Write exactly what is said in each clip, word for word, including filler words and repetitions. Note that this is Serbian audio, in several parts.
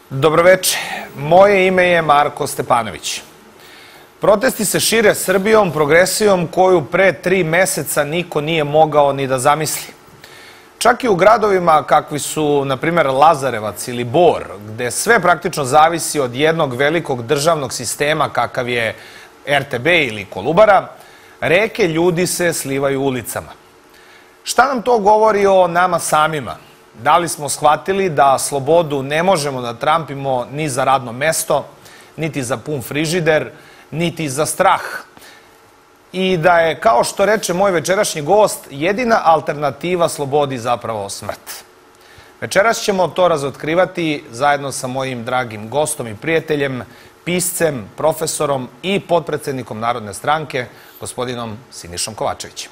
Dobroveče, moje ime je Marko Stepanović. Protesti se šire Srbijom, progresijom koju pre tri meseca niko nije mogao ni da zamisli. Čak i u gradovima kakvi su, na primjer, Lazarevac ili Bor, gde sve praktično zavisi od jednog velikog državnog sistema kakav je er te be ili Kolubara, reke ljudi se slivaju ulicama. Šta nam to govori o nama samima? Da li smo shvatili da slobodu ne možemo da trampimo ni za radno mesto, niti za pun frižider, niti za strah? I da je, kao što reče moj večerašnji gost, jedina alternativa slobodi zapravo smrt. Večeras ćemo to razotkrivati zajedno sa mojim dragim gostom i prijateljem, piscem, profesorom i potpredsednikom Narodne stranke, gospodinom Sinišom Kovačevićem.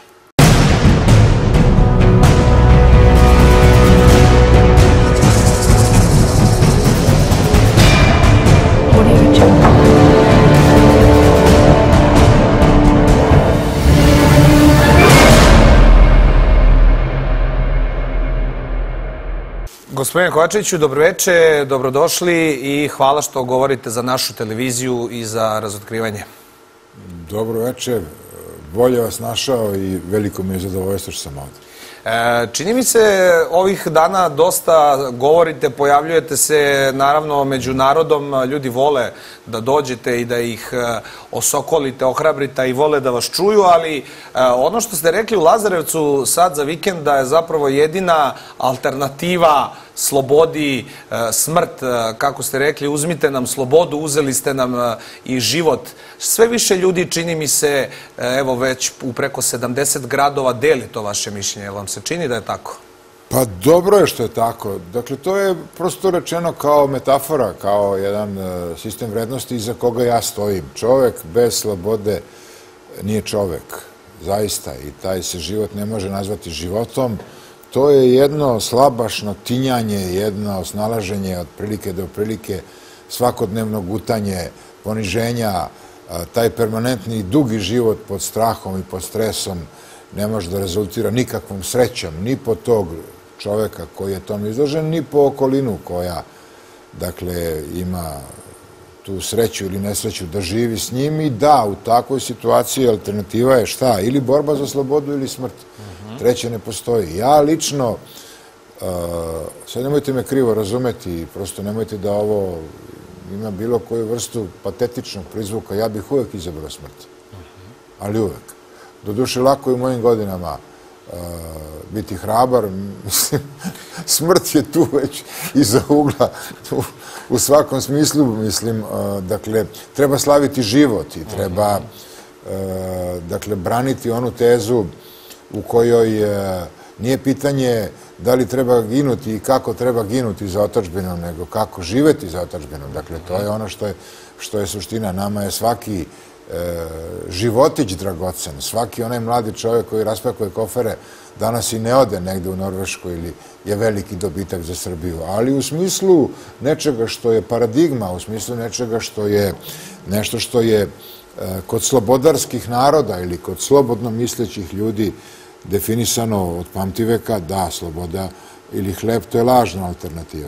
Gospodine Kovačeviću, dobroveče, dobrodošli i hvala što govorite za našu televiziju i za razotkrivanje. Dobroveče, bolje vas našao i veliko mi je zadovoljstvo što sam ovdje. Čini mi se ovih dana dosta govorite, pojavljujete se naravno među narodom, ljudi vole da dođete i da ih osokolite, ohrabrite i vole da vas čuju, ali ono što ste rekli u Lazarevcu sad za vikend da je zapravo jedina alternativa slobodi smrt, kako ste rekli, uzmite nam slobodu, uzeli ste nam i život. Sve više ljudi, čini mi se, evo već u preko sedamdeset gradova deli to vaše mišljenje. Vam se čini da je tako? Pa dobro je što je tako. Dakle, to je prosto rečeno kao metafora, kao jedan sistem vrednosti iza koga ja stojim. Čovek bez slobode nije čovek, zaista. I taj se život ne može nazvati životom. To je jedno slabašno tinjanje, jedno snalaženje od prilike do prilike, svakodnevno gutanje, poniženja, taj permanentni i dugi život pod strahom i pod stresom ne može da rezultira nikakvom srećom, ni po tog čoveka koji je tom izložen, ni po okolinu koja, dakle, ima tu sreću ili nesreću da živi s njim. I da, u takvoj situaciji alternativa je šta? Ili borba za slobodu ili smrt. Treće ne postoji. Ja lično, sad nemojte me krivo razumeti, prosto nemojte da ovo ima bilo koju vrstu patetičnog prizvuka, ja bih uvek izabrao smrt. Ali uvek. Doduše, lako je u mojim godinama biti hrabar, mislim, smrt je tu već iza ugla, u svakom smislu, mislim, dakle, treba slaviti život i treba, dakle, braniti onu tezu u kojoj nije pitanje da li treba ginuti i kako treba ginuti za otadžbinu, nego kako živeti za otadžbinu. Dakle, to je ono što je suština. Nama je svaki životić dragocen, svaki onaj mladi čovjek koji raspakuje kofere danas i ne ode negde u Norvešku ili je veliki dobitak za Srbiju. Ali u smislu nečega što je paradigma, u smislu nečega što je nešto što je kod slobodarskih naroda ili kod slobodno mislećih ljudi definisano od pamtiveka, da, sloboda ili hleb, to je lažna alternativa.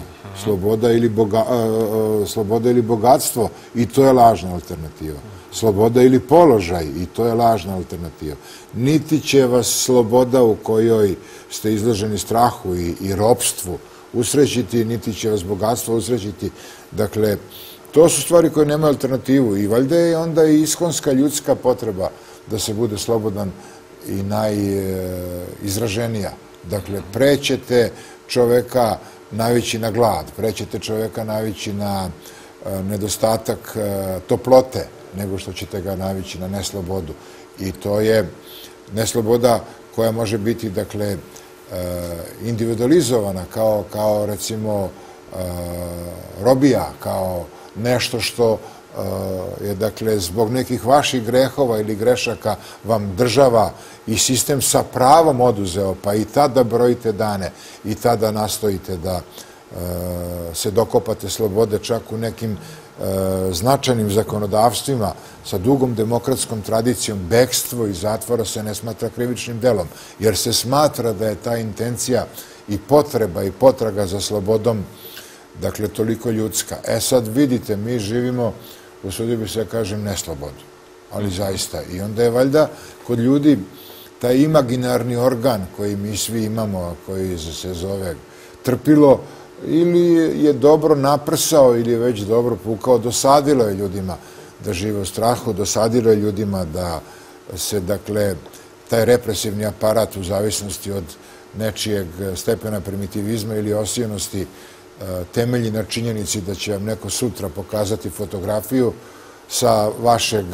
Sloboda ili bogatstvo, i to je lažna alternativa. Sloboda ili položaj, i to je lažna alternativa. Niti će vas sloboda u kojoj ste izloženi strahu i ropstvu usrećiti, niti će vas bogatstvo usrećiti. Dakle, to su stvari koje nemaju alternativu i valjda je onda i iskonska ljudska potreba da se bude slobodan i najizraženija. Dakle, prećete čoveka navići na glad, prećete čoveka navići na nedostatak toplote, nego što ćete ga navići na neslobodu. I to je nesloboda koja može biti, dakle, individualizovana kao, recimo, robija, kao nešto što je, dakle, zbog nekih vaših grehova ili grešaka vam država i sistem sa pravom oduzeo, pa i tada brojite dane i tada nastojite da se dokopate slobode čak u nekim značajnim zakonodavstvima sa dugom demokratskom tradicijom. Bekstvo iz zatvora se ne smatra krivičnim delom, jer se smatra da je ta intencija i potreba i potraga za slobodom dakle toliko ljudska. E sad vidite, mi živimo, usudio bih se da kažem, neslobodu, ali zaista. I onda je valjda kod ljudi taj imaginarni organ koji mi svi imamo, koji se zove trpilo, ili je dobro naprsao ili je već dobro pukao, dosadilo je ljudima da žive u strahu, dosadilo je ljudima da se, dakle, taj represivni aparat u zavisnosti od nečijeg stepena primitivizma ili osijenosti temelji na činjenici da će vam neko sutra pokazati fotografiju sa vašeg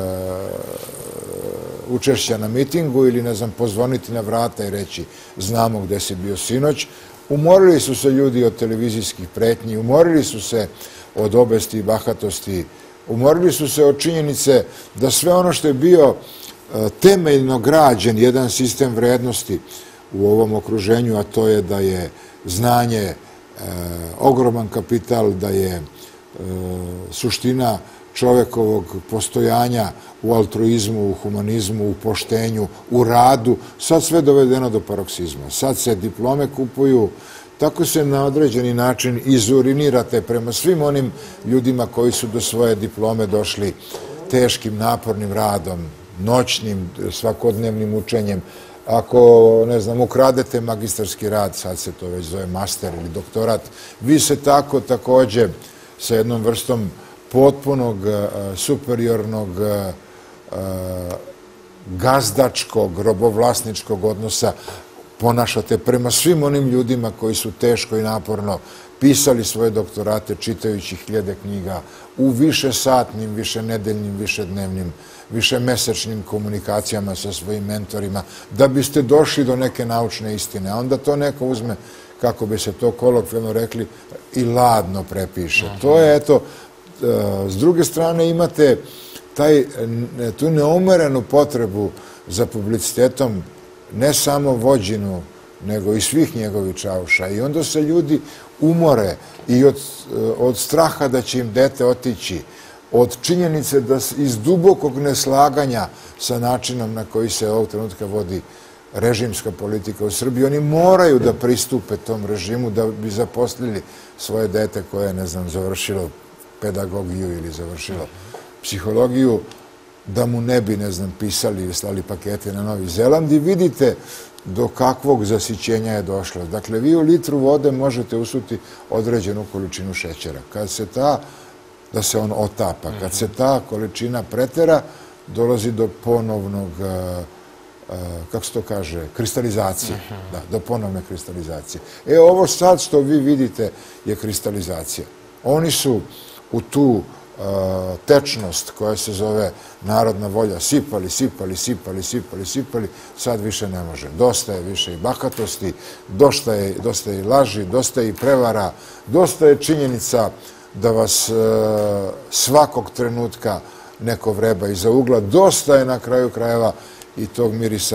učešća na mitingu ili, ne znam, pozvoniti na vrata i reći znamo gde si bio sinoć. Umorili su se ljudi od televizijskih pretnji, umorili su se od obesti i bahatosti, umorili su se od činjenice da sve ono što je bio temeljno građen jedan sistem vrednosti u ovom okruženju, a to je da je znanje ogroman kapital, da je suština čovekovog postojanja u altruizmu, u humanizmu, u poštenju, u radu, sad sve dovedeno do paroksizma. Sad se diplome kupuju, tako se na određeni način izurinirate prema svim onim ljudima koji su do svoje diplome došli teškim, napornim radom, noćnim, svakodnevnim učenjem. Ako, ne znam, ukradete magistarski rad, sad se to već zove master ili doktorat, vi se tako takođe sa jednom vrstom potpunog, superiornog, gazdačkog, robovlasničkog odnosa ponašate prema svim onim ljudima koji su teško i naporno pisali svoje doktorate čitajući hiljade knjiga u višesatnim, višenedeljnim, višednevnim, višemesečnim komunikacijama sa svojim mentorima, da biste došli do neke naučne istine. A onda to neko uzme, kako bi se to kolokvijalno rekli, i ladno prepiše. To je, eto, s druge strane imate taj, tu neumerenu potrebu za publicitetom ne samo vođinu, nego i svih njegovih čauša. I onda se ljudi umore i od, od straha da će im dete otići, od činjenice da iz dubokog neslaganja sa načinom na koji se ovog trenutka vodi režimska politika u Srbiji, oni moraju da pristupe tom režimu da bi zaposlili svoje dete koje je, ne znam, završilo pedagogiju ili završilo psihologiju, da mu ne bi, ne znam, pisali ili slali pakete na Novi Zeland i vidite do kakvog zasićenja je došlo. Dakle, vi u litru vode možete usuti određenu količinu šećera. Kad se ta, da se on otapa, kad se ta količina pretera, dolazi do ponovnog, kako se to kaže, kristalizacije. Da, do ponovne kristalizacije. E, ovo sad što vi vidite je kristalizacija. Oni su u tu tečnost koja se zove narodna volja sipali, sipali, sipali, sipali, sipali, sad više ne može. Dosta je više i bahatosti, dosta je, dosta je i laži, dosta je i prevara, dosta je činjenica da vas svakog trenutka neko vreba iza ugla, dosta je na kraju krajeva i tog mirisa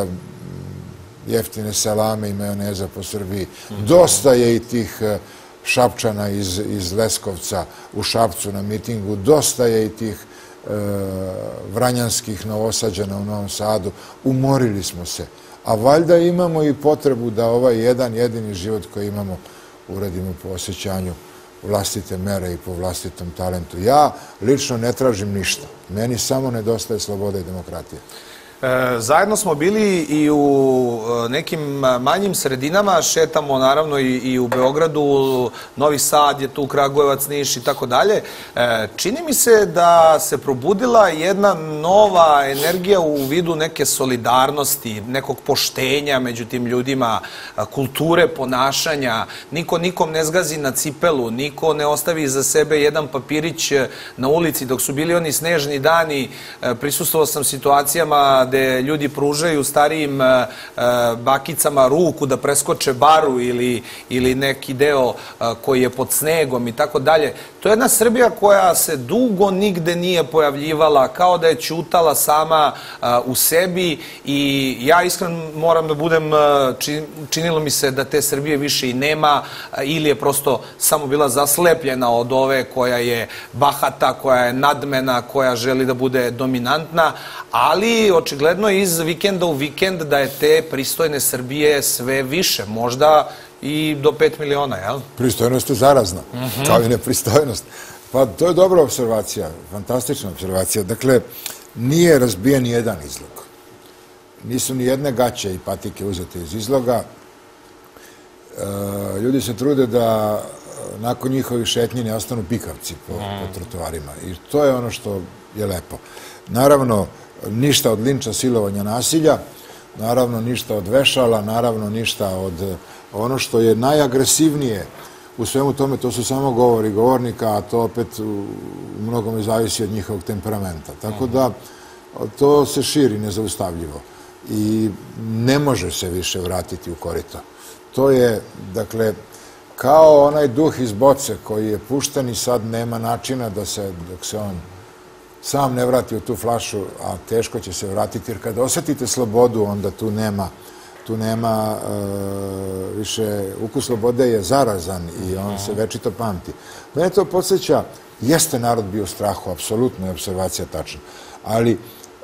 jeftine salame i majoneza po Srbiji, dosta je i tih Šapčana iz, iz Leskovca u Šapcu na mitingu, dosta je i tih e, vranjanskih Novosađana u Novom Sadu, umorili smo se. A valjda imamo i potrebu da ovaj jedan jedini život koji imamo uradimo po osjećanju vlastite mere i po vlastitom talentu. Ja lično ne tražim ništa. Meni samo nedostaje sloboda i demokratija. Zajedno smo bili i u nekim manjim sredinama, šetamo naravno i u Beogradu, Novi Sad je tu, Kragujevac, Niš i tako dalje. Čini mi se da se probudila jedna nova energija u vidu neke solidarnosti, nekog poštenja među tim ljudima, kulture ponašanja. Niko nikom ne zgazi na cipelu, niko ne ostavi iza sebe jedan papirić na ulici. Dok su bili oni snežni dani, prisustvovao sam situacijama gde ljudi pružaju starijim bakicama ruku da preskoče baru ili, ili neki deo koji je pod snegom i tako dalje. To je jedna Srbija koja se dugo nigde nije pojavljivala, kao da je ćutala sama u sebi i ja iskreno moram da budem, činilo mi se da te Srbije više i nema ili je prosto samo bila zaslepljena od ove koja je bahata, koja je nadmena, koja želi da bude dominantna, ali očigledno iz vikenda u vikend da je te pristojne Srbije sve više. Možda i do pet miliona, jel? Pristojnost je zarazna, kao i nepristojnost. Pa to je dobra observacija, fantastična observacija. Dakle, nije razbijen ni jedan izlog. Nisu ni jedne gaće i patike uzete iz izloga. Ljudi se trude da nakon njihovih šetnji ne ostanu pikavci po, po trotoarima. I to je ono što je lepo. Naravno, ništa od linča, silovanja, nasilja, naravno ništa od vešala, naravno ništa od ono što je najagresivnije u svemu tome, to su samo govori govornika, a to opet u mnogome zavisi od njihovog temperamenta. Tako da to se širi nezaustavljivo i ne može se više vratiti u korito. To je, dakle, kao onaj duh iz boce koji je pušten i sad nema načina da se, dok se on sam ne vrati u tu flašu, a teško će se vratiti, jer kada osetite slobodu, onda tu nema, tu nema više, ukus slobode je zarazan i on se večito pamti. Mene to podsjeća, jeste narod bio u strahu, apsolutno je observacija tačna, ali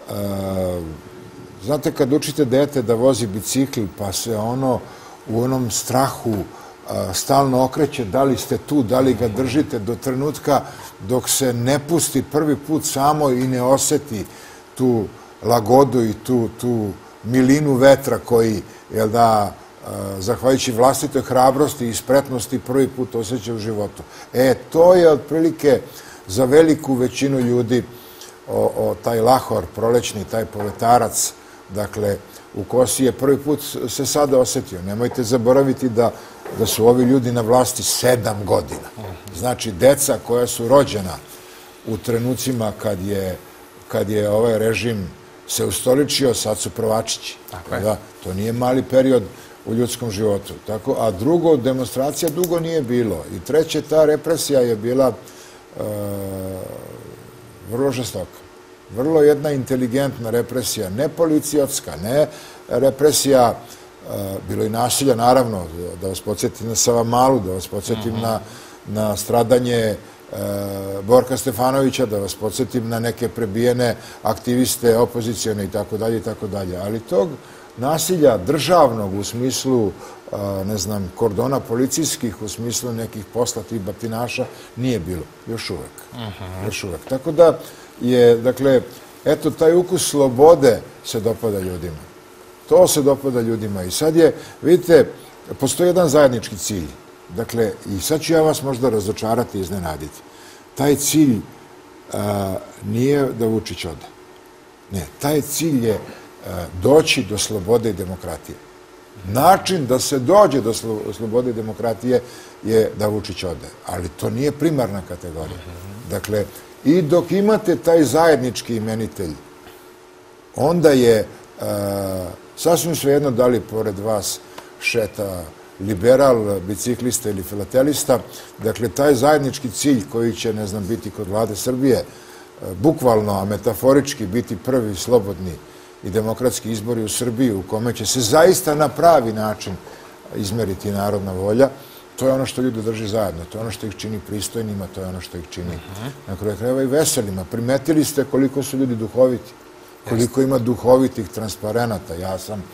znate kad učite dete da vozi bicikl pa se ono u onom strahu stalno okreće, da li ste tu, da li ga držite do trenutka dok se ne pusti prvi put samo i ne oseti tu lagodu i tu, tu milinu vetra koji, jel da, zahvaljujući vlastitoj hrabrosti i spretnosti prvi put osjeća u životu. E, to je otprilike za veliku većinu ljudi o, o taj lahor prolećni, taj povetarac, dakle, u kosi je prvi put se sada osjetio. Nemojte zaboraviti da, da su ovi ljudi na vlasti sedam godina. Znači, deca koja su rođena u trenucima kad je, kad je ovaj režim se ustoličio, sad su prvačići. Da, to nije mali period u ljudskom životu. Tako, a drugo, demonstracija dugo nije bilo. I treće, ta represija je bila e, vrlo žestoka. Vrlo jedna inteligentna represija, ne policijatska, ne represija, bilo i nasilja, naravno, da vas podsjetim na Savamalu, da vas podsjetim na, na stradanje Borka Stefanovića, da vas podsjetim na neke prebijene aktiviste, opozicijone i tako dalje i tako dalje. Ali tog nasilja državnog u smislu, ne znam, kordona policijskih, u smislu nekih poslatih batinaša, nije bilo. Još uvek. Još uvek. Tako da je, dakle, eto, taj ukus slobode se dopada ljudima. To se dopada ljudima. I sad je, vidite, postoji jedan zajednički cilj. Dakle, i sad ću ja vas možda razočarati i iznenaditi. Taj cilj a, nije da Vučić ode. Ne, taj cilj je a, doći do slobode i demokratije. Način da se dođe do slobode i demokratije je da Vučić ode. Ali to nije primarna kategorija. Dakle, i dok imate taj zajednički imenitelj, onda je a, sasvim svejedno da li pored vas šeta liberal, biciklista ili filatelista. Dakle, taj zajednički cilj koji će, ne znam, biti kod vlade Srbije, bukvalno, a metaforički biti prvi slobodni i demokratski izbori u Srbiji u kome će se zaista na pravi način izmeriti narodna volja, to je ono što ljudi drži zajedno, to je ono što ih čini pristojnima, to je ono što ih čini na kraju krajeva i veselima. Primetili ste koliko su ljudi duhoviti, koliko ima duhovitih transparenata. Ja sam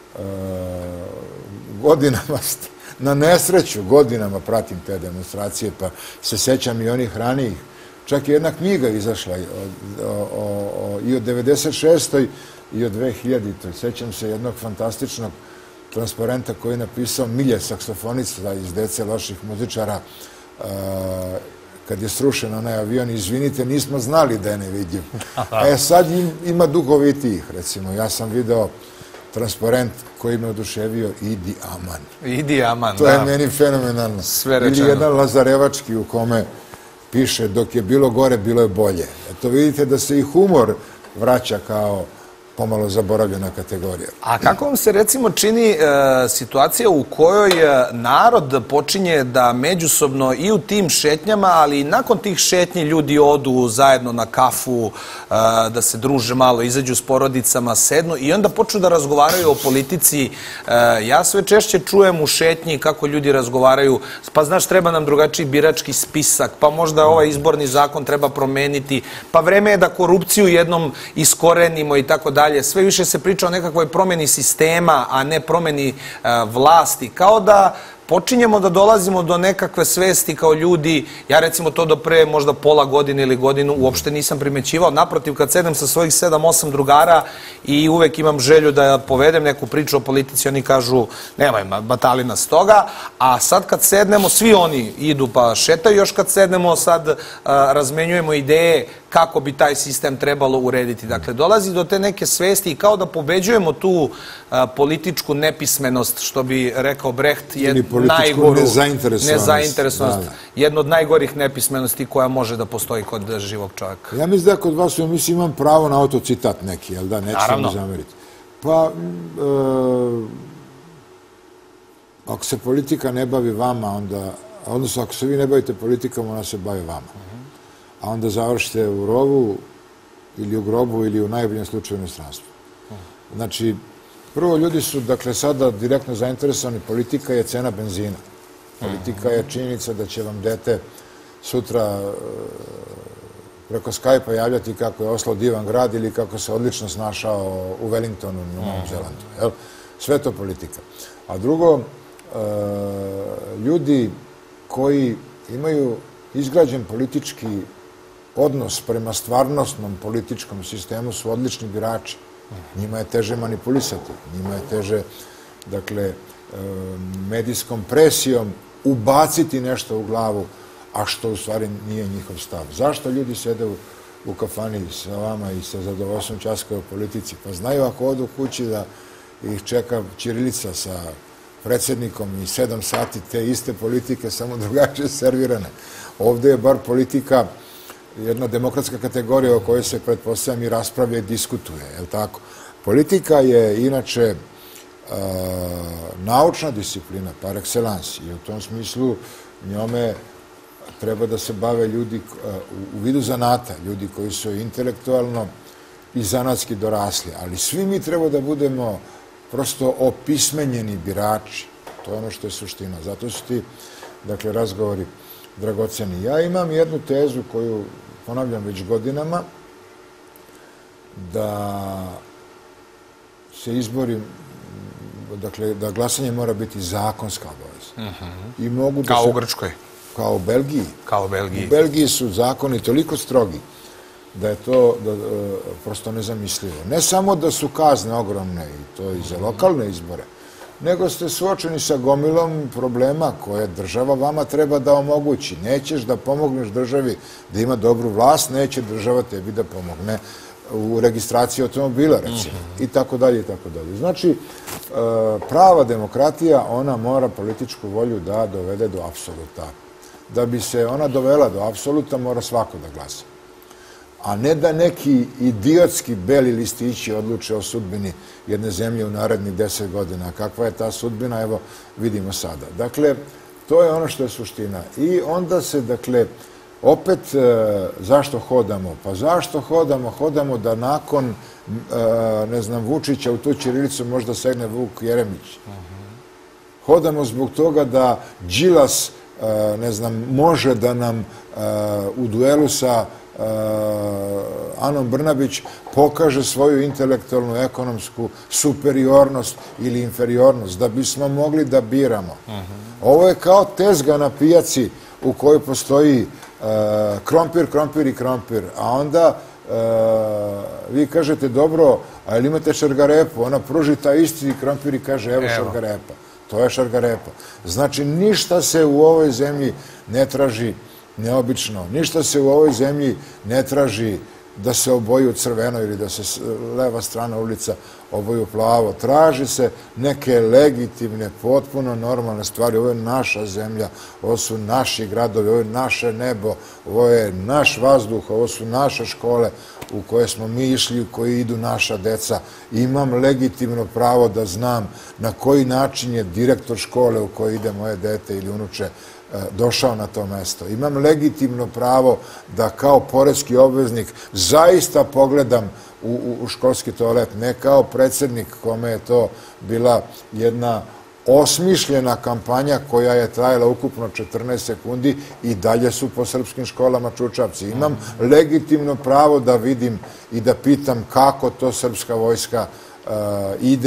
godinama, na nesreću, godinama pratim te demonstracije, pa se sećam i onih ranijih. Čak je jedna knjiga izašla i od devedeset šestoj i od dve hiljaditoj. Sećam se jednog fantastičnog transparenta koji je napisao Milje, saksofonista iz Dece loših muzičara, kad je srušen onaj avion, izvinite, nismo znali da je nevidljiv. E sad ima duhovitijih, recimo. Ja sam video transparent koji me oduševio Idi Aman. Idi Aman, da. To je meni fenomenalno. Sve rečeno. Ili jedan Lazarevački u kome piše dok je bilo gore, bilo je bolje. Eto vidite da se i humor vraća kao pomalo zaboravljena kategorija. A kako vam se recimo čini situacija u kojoj narod počinje da međusobno i u tim šetnjama, ali i nakon tih šetnji ljudi odu zajedno na kafu, da se druže malo, izađu s porodicama, sednu i onda počnu da razgovaraju o politici. Ja sve češće čujem u šetnji kako ljudi razgovaraju, pa znaš, treba nam drugačiji birački spisak, pa možda ovaj izborni zakon treba promeniti, pa vreme je da korupciju jednom iskorenimo i tako dalje. Sve više se priča o nekakvoj promjeni sistema, a ne promjeni vlasti. Kao da počinjemo da dolazimo do nekakve svesti kao ljudi. Ja recimo to do pre možda pola godine ili godinu uopšte nisam primećivao. Naprotiv, kad sedem sa svojih sedam osam drugara i uvek imam želju da povedem neku priču o politici, oni kažu nemoj, batali nas toga. A sad kad sednemo, svi oni idu pa šetaju, još kad sednemo sad razmenjujemo ideje kako bi taj sistem trebalo urediti. Dakle, dolazi do te neke svesti i kao da pobeđujemo tu političku nepismenost, što bi rekao Brecht, ili političku nezainteresovanost. Jedno od najgorih nepismenosti koja može da postoji kod živog čovjeka. Ja mislim da kod vas u emisiji imam pravo na autocitat neki, jel da? Neću mi zameriti. Pa, ako se politika ne bavi vama, onda, odnosno ako se vi ne bavite politikom, ona se bavi vama. A onda završite u rovu ili u grobu ili u najboljem slučaju u inostranstvu. Znači, prvo, ljudi su, dakle, sada direktno zainteresovani. Politika je cena benzina. Politika je činjenica da će vam dete sutra preko Skype-a javljati kako je Oslo divan grad ili kako se odlično snašao u Wellingtonu u Novom Zelandu. Sve to politika. A drugo, ljudi koji imaju izgrađen politički odnos prema stvarnostnom političkom sistemu su odlični birači. Njima je teže manipulisati, njima je teže, dakle, medijskom presijom ubaciti nešto u glavu, a što u stvari nije njihov stav. Zašto ljudi sede u kafani sa vama i sa zadovoljstvom ćaskaju o politici? Pa znaju ako odu kući da ih čeka ćirilica sa predsjednikom i sedam sati te iste politike, samo drugačije servirane. Ovdje je bar politika jedna demokratska kategorija o kojoj se, pretpostavljam, i raspravlja i diskutuje, je li tako? Politika je, inače, naučna disciplina, par excellence, i u tom smislu njome treba da se bave ljudi u vidu zanata, ljudi koji su intelektualno i zanatski dorasli, ali svi mi treba da budemo prosto opismenjeni birači. To je ono što je suština. Zato su ti, dakle, razgovori dragoceni. Ja imam jednu tezu koju ponavljam već godinama, da se izbori, dakle, da glasanje mora biti zakonska obaveza. Kao u Grčkoj. Kao u Belgiji. Kao u Belgiji. U Belgiji su zakoni toliko strogi da je to prosto nezamislivo. Ne samo da su kazne ogromne, i to i za lokalne izbore, nego ste suočeni sa gomilom problema koje država vama treba da omogući. Nećeš da pomogneš državi da ima dobru vlast, neće država tebi da pomogne u registraciji automobila, recimo, i tako dalje, i tako dalje. Znači, prava demokratija, ona mora političku volju da dovede do apsoluta. Da bi se ona dovela do apsoluta, mora svako da glasa. A ne da neki idiotski beli listići odluče o sudbini jedne zemlje u narednih deset godina. Kakva je ta sudbina, evo, vidimo sada. Dakle, to je ono što je suština. I onda se, dakle, opet, zašto hodamo? Pa zašto hodamo? Hodamo da nakon, ne znam, Vučića u tu ćirilicu možda segne Vuk Jeremić. Hodamo zbog toga da Đilas, ne znam, može da nam u duelu sa Anom Brnabić pokaže svoju intelektualnu, ekonomsku superiornost ili inferiornost, da bismo mogli da biramo. Ovo je kao tezga na pijaci u kojoj postoji krompir, krompir i krompir, a onda vi kažete, dobro, a ili imate šargarepu? Ona pruži taj isti krompir i kaže, evo šargarepa. To je šargarepa. Znači, ništa se u ovoj zemlji ne traži neobično. Ništa se u ovoj zemlji ne traži da se oboji u crveno ili da se leva strana ulica oboji u plavo. Traži se neke legitimne, potpuno normalne stvari. Ovo je naša zemlja, ovo su naši gradovi, ovo je naše nebo, ovo je naš vazduh, ovo su naše škole u koje smo mi išli, u koje idu naša deca. Imam legitimno pravo da znam na koji način je direktor škole u kojoj ide moje dete ili unuče došao na to mesto. Imam legitimno pravo da kao poreski obveznik zaista pogledam u školski toalet, ne kao predsjednik kome je to bila jedna osmišljena kampanja koja je trajala ukupno četrnaest sekundi i dalje su po srpskim školama čučavci. Imam legitimno pravo da vidim i da pitam kako to srpska vojska ide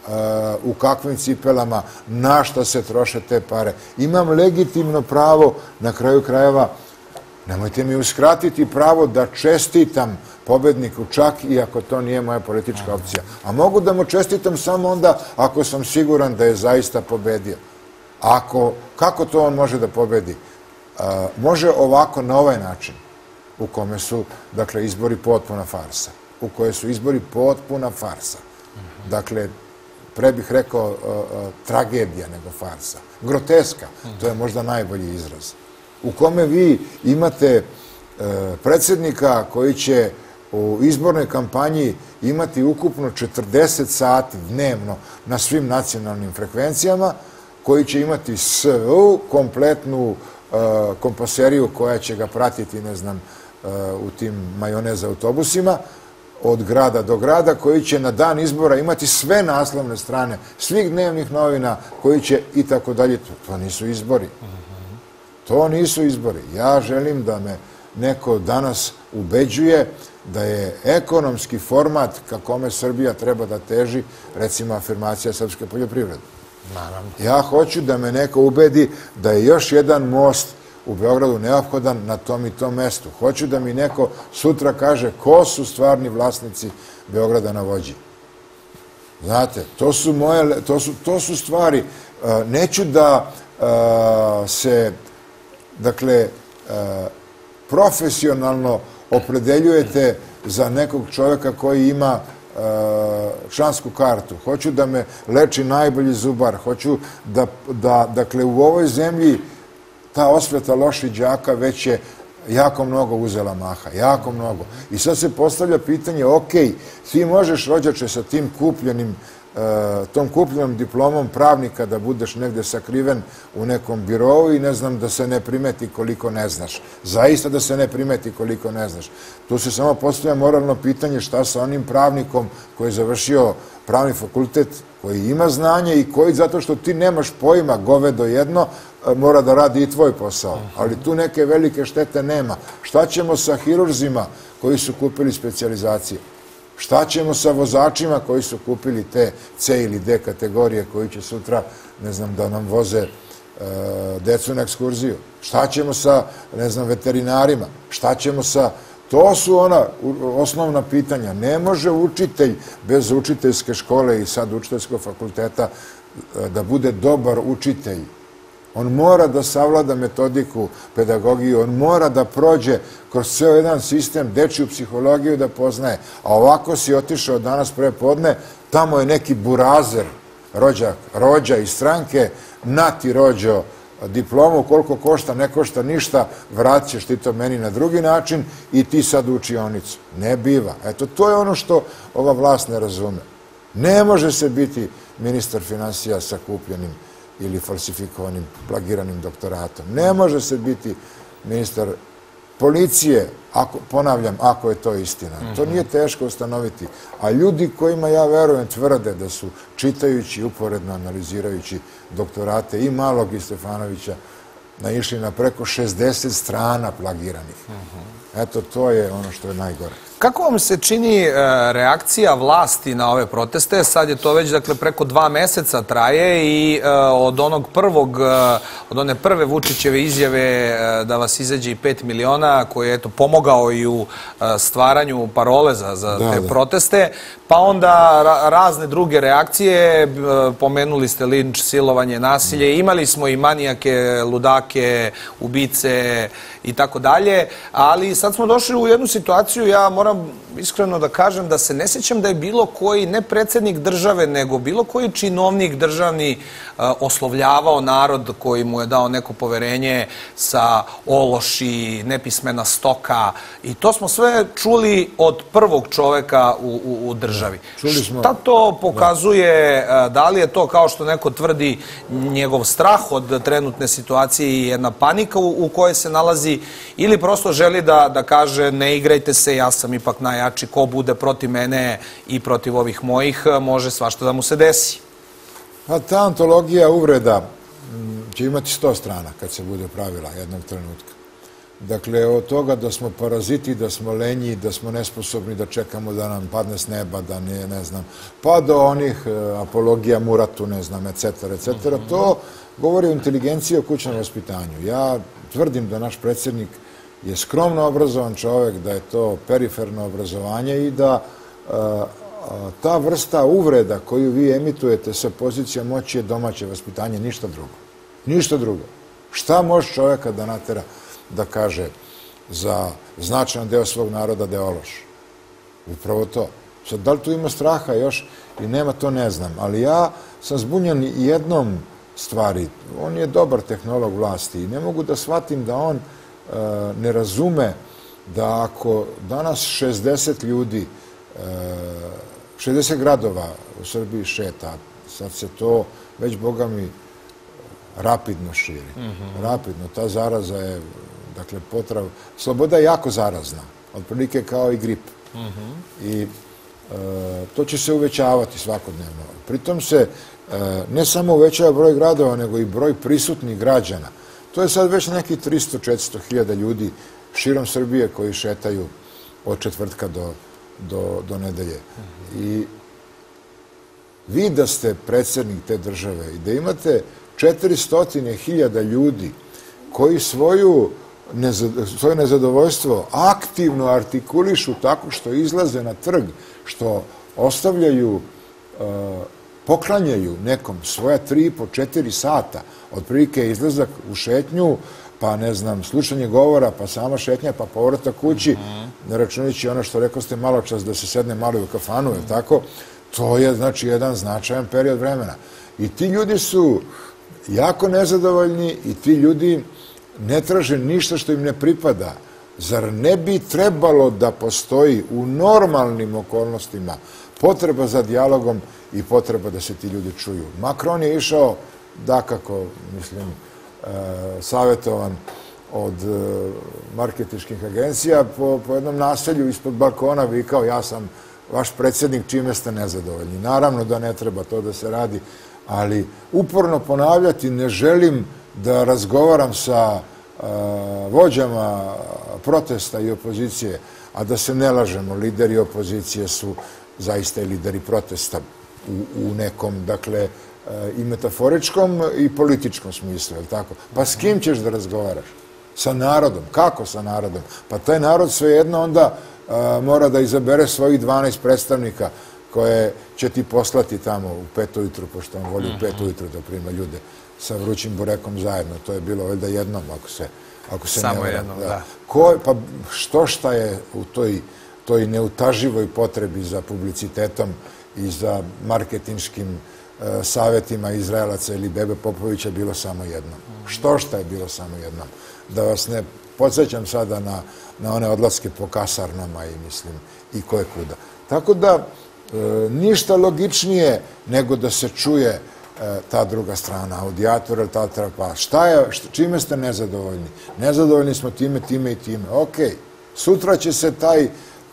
u kakvim cipelama, na šta se troše te pare. Imam legitimno pravo, na kraju krajeva, nemojte mi uskratiti pravo da čestitam pobedniku, čak i ako to nije moja politička opcija. A mogu da mu čestitam samo onda ako sam siguran da je zaista pobedio. Ako, kako to on može da pobedi? Može ovako, na ovaj način, u kome su, dakle, izbori potpuna farsa. U koje su izbori potpuna farsa. Dakle, pre bih rekao tragedija nego farsa. Groteska, to je možda najbolji izraz. U kome vi imate predsjednika koji će u izbornoj kampanji imati ukupno četrdeset sati dnevno na svim nacionalnim frekvencijama, koji će imati svu kompletnu kompaseriju koja će ga pratiti, ne znam, u tim majonez autobusima, od grada do grada, koji će na dan izbora imati sve naslovne strane, svih dnevnih novina, koji će i tako dalje. To nisu izbori. To nisu izbori. Ja želim da me neko danas ubeđuje da je ekonomski format ka kome Srbija treba da teži, recimo, afirmacija srpske poljoprivrede. Ja hoću da me neko ubedi da je još jedan most u Beogradu neophodan na tom i tom mestu. Hoću da mi neko sutra kaže ko su stvarni vlasnici Beograda na vođi. Znate, to su moje, to su, to su stvari. Neću da se, dakle, profesionalno opredeljujete za nekog čovjeka koji ima člansku kartu. Hoću da me leči najbolji zubar. Hoću da, da, dakle, u ovoj zemlji ta osveta loših đaka već je jako mnogo uzela maha, jako mnogo. I sad se postavlja pitanje, ok, ti možeš, rođače, sa tim kupljenim, tom kupljenom diplomom pravnika da budeš negde sakriven u nekom birovu i ne znam, da se ne primeti koliko ne znaš. Zaista da se ne primeti koliko ne znaš. Tu se samo postavlja moralno pitanje šta sa onim pravnikom koji je završio pravni fakultet, koji ima znanje i koji, zato što ti nemaš pojma, govedo jedno, mora da radi i tvoj posao. Ali tu neke velike štete nema. Šta ćemo sa hirurzima koji su kupili specijalizacije? Šta ćemo sa vozačima koji su kupili te C ili D kategorije koji će sutra, ne znam, da nam voze decu na ekskurziju? Šta ćemo sa, ne znam, veterinarima? Šta ćemo sa... To su ona osnovna pitanja. Ne može učitelj bez učiteljske škole i sad učiteljskog fakulteta da bude dobar učitelj. On mora da savlada metodiku, pedagogiju, on mora da prođe kroz ceo jedan sistem, dečiju psihologiju da poznaje. A ovako si otišao danas pre podne, tamo je neki burazer, rođak, rođa iz stranke, na ti rođo diplomu, koliko košta, ne košta ništa, vratit ćeš ti to meni na drugi način i ti sad u učionicu. Ne biva. Eto, to je ono što ova vlast ne razume. Ne može se biti ministar finansija sa kupljenim ili falsifikovanim, plagiranim doktoratom. Ne može se biti ministar policije, ako, ponavljam, ako je to istina. To nije teško ustanoviti. A ljudi kojima ja verujem tvrde da su, čitajući, uporedno analizirajući doktorate i Malog i Stefanovića, naišli na preko šezdeset strana plagiranih. Eto, to je ono što je najgore. Kako vam se čini reakcija vlasti na ove proteste? Sad je to već, dakle, preko dva meseca traje i od onog prvog, od one prve Vučićeve izjave da vas izađe i pet miliona, koji je, eto, pomogao i u stvaranju parole za, za te proteste, pa onda razne druge reakcije, pomenuli ste linč, silovanje, nasilje, imali smo i manijake, ludake, ubice i tako dalje, ali sad smo došli u jednu situaciju, ja moram iskreno da kažem da se ne sjećam da je bilo koji, ne predsjednik države, nego bilo koji činovnik državni oslovljavao narod koji mu je dao neko poverenje sa ološi, nepismena stoka, i to smo sve čuli od prvog čoveka u, u, u državi. Šta to pokazuje? Da li je to, kao što neko tvrdi, njegov strah od trenutne situacije i jedna panika u, u kojoj se nalazi, ili prosto želi da, da kaže ne igrajte se, ja sam ipak najjači, ko bude protiv mene i protiv ovih mojih, može svašta da mu se desi? Pa ta antologija uvreda će imati sto strana kad se bude pravila jednog trenutka. Dakle, od toga da smo paraziti, da smo lenji, da smo nesposobni, da čekamo da nam padne s neba, da ne, ne znam, pa do onih apologija Muratu, ne znam, et cetera, et cetera. To govori o inteligenciji, o kućnom vaspitanju. Ja tvrdim da naš predsjednik je skromno obrazovan čovjek, da je to periferno obrazovanje i da ta vrsta uvreda koju vi emitujete sa pozicija moći je domaće vaspitanje, ništa drugo. Ništa drugo. Šta može čovjeka da natera da kaže za značajan deo svog naroda da je ološ? Upravo to. Sad, da li tu ima straha još i nema, to ne znam. Ali ja sam zbunjen jednom stvari. On je dobar tehnolog vlasti i ne mogu da shvatim da on ne razume da ako danas šezdeset ljudi, šezdeset gradova u Srbiji šeta, sad se to već, boga mi, rapidno širi. Rapidno. Ta zaraza je, dakle, potrav... Sloboda je jako zarazna, otprilike kao i grip. I to će se uvećavati svakodnevno. Pritom se ne samo uvećava broj gradova, nego i broj prisutnih građana. To je sad već nekih tristo do četiristo hiljada ljudi širom Srbije koji šetaju od četvrtka do, do, do nedelje. I vi da ste predsjednik te države i da imate četiristo hiljada ljudi koji svoju svoje nezadovoljstvo aktivno artikulišu tako što izlaze na trg, što ostavljaju, poklanjaju nekom svoja tri i po četiri sata, otprilike izlazak u šetnju, pa ne znam, slušanje govora, pa sama šetnja, pa povratak kući, ne računajući ono što rekao ste malo čas da se sedne malo u kafanu, je tako? To je, znači, jedan značajan period vremena. I ti ljudi su jako nezadovoljni i ti ljudi ne traže ništa što im ne pripada. Zar ne bi trebalo da postoji u normalnim okolnostima potreba za dijalogom i potreba da se ti ljudi čuju? Macron je išao, dakako, mislim, savjetovan od marketinških agencija, po jednom naselju ispod balkona vikao: ja sam vaš predsjednik, čime ste nezadovoljni. Naravno da ne treba to da se radi, ali uporno ponavljati: ne želim da razgovaram sa vođama protesta i opozicije, a da se ne lažemo, lideri opozicije su zaista i lideri protesta u nekom, dakle, i metaforičkom i političkom smislu, je li tako? Pa s kim ćeš da razgovaraš? Sa narodom. Kako sa narodom? Pa taj narod svejedno onda mora da izabere svojih dvanaest predstavnika koje će ti poslati tamo u pet ujutru, pošto on voli u pet ujutru da prima ljude sa vrućim burekom zajedno. To je bilo valjda jednom, ako se, ako se Samo ne jednom, da. Ko, pa što šta je u toj, toj neutaživoj potrebi za publicitetom i za marketinškim savjetima Izraelaca ili Bebe Popovića bilo samo jednom? Što šta je bilo samo jednom? Da vas ne podsjećam sada na, na one odlaske po kasarnama i mislim i koje kuda. Tako da ništa logičnije nego da se čuje ta druga strana, audijator ili ta trapa. Šta je, čime ste nezadovoljni? Nezadovoljni smo time, time i time. Ok, sutra će se taj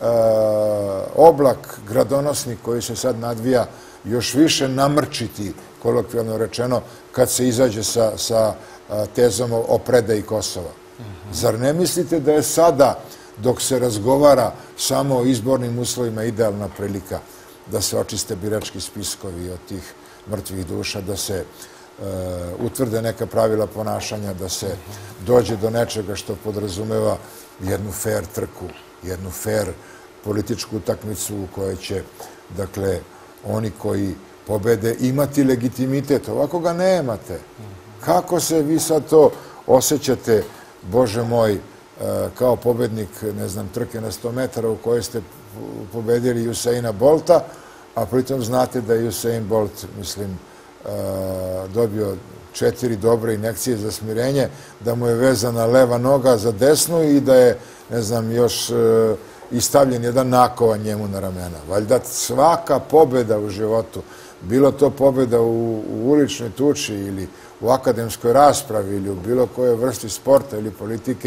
oblak gradonosni koji se sad nadvija još više namrčiti, kolokvijalno rečeno, kad se izađe sa, sa tezom o predaji Kosova. Zar ne mislite da je sada, dok se razgovara samo o izbornim uslovima, idealna prilika da se očiste birački spiskovi od tih mrtvih duša, da se utvrde neka pravila ponašanja, da se dođe do nečega što podrazumeva jednu fair trku, jednu fair političku utakmicu u kojoj će, dakle, oni koji pobede imati legitimitet. Ovako ga nemate. Kako se vi sad to osjećate, Bože moj, kao pobednik, ne znam, trke na sto metara u kojoj ste pobedili Usaina Bolta, a pritom znate da je Usain Bolt, mislim, dobio četiri dobre injekcije za smirenje, da mu je vezana leva noga za desnu i da je, ne znam, još i stavljen jedan nakova njemu na ramena. Valjda svaka pobjeda u životu, bilo to pobjeda u, u uličnoj tuči ili u akademskoj raspravi ili u bilo kojoj vrsti sporta ili politike,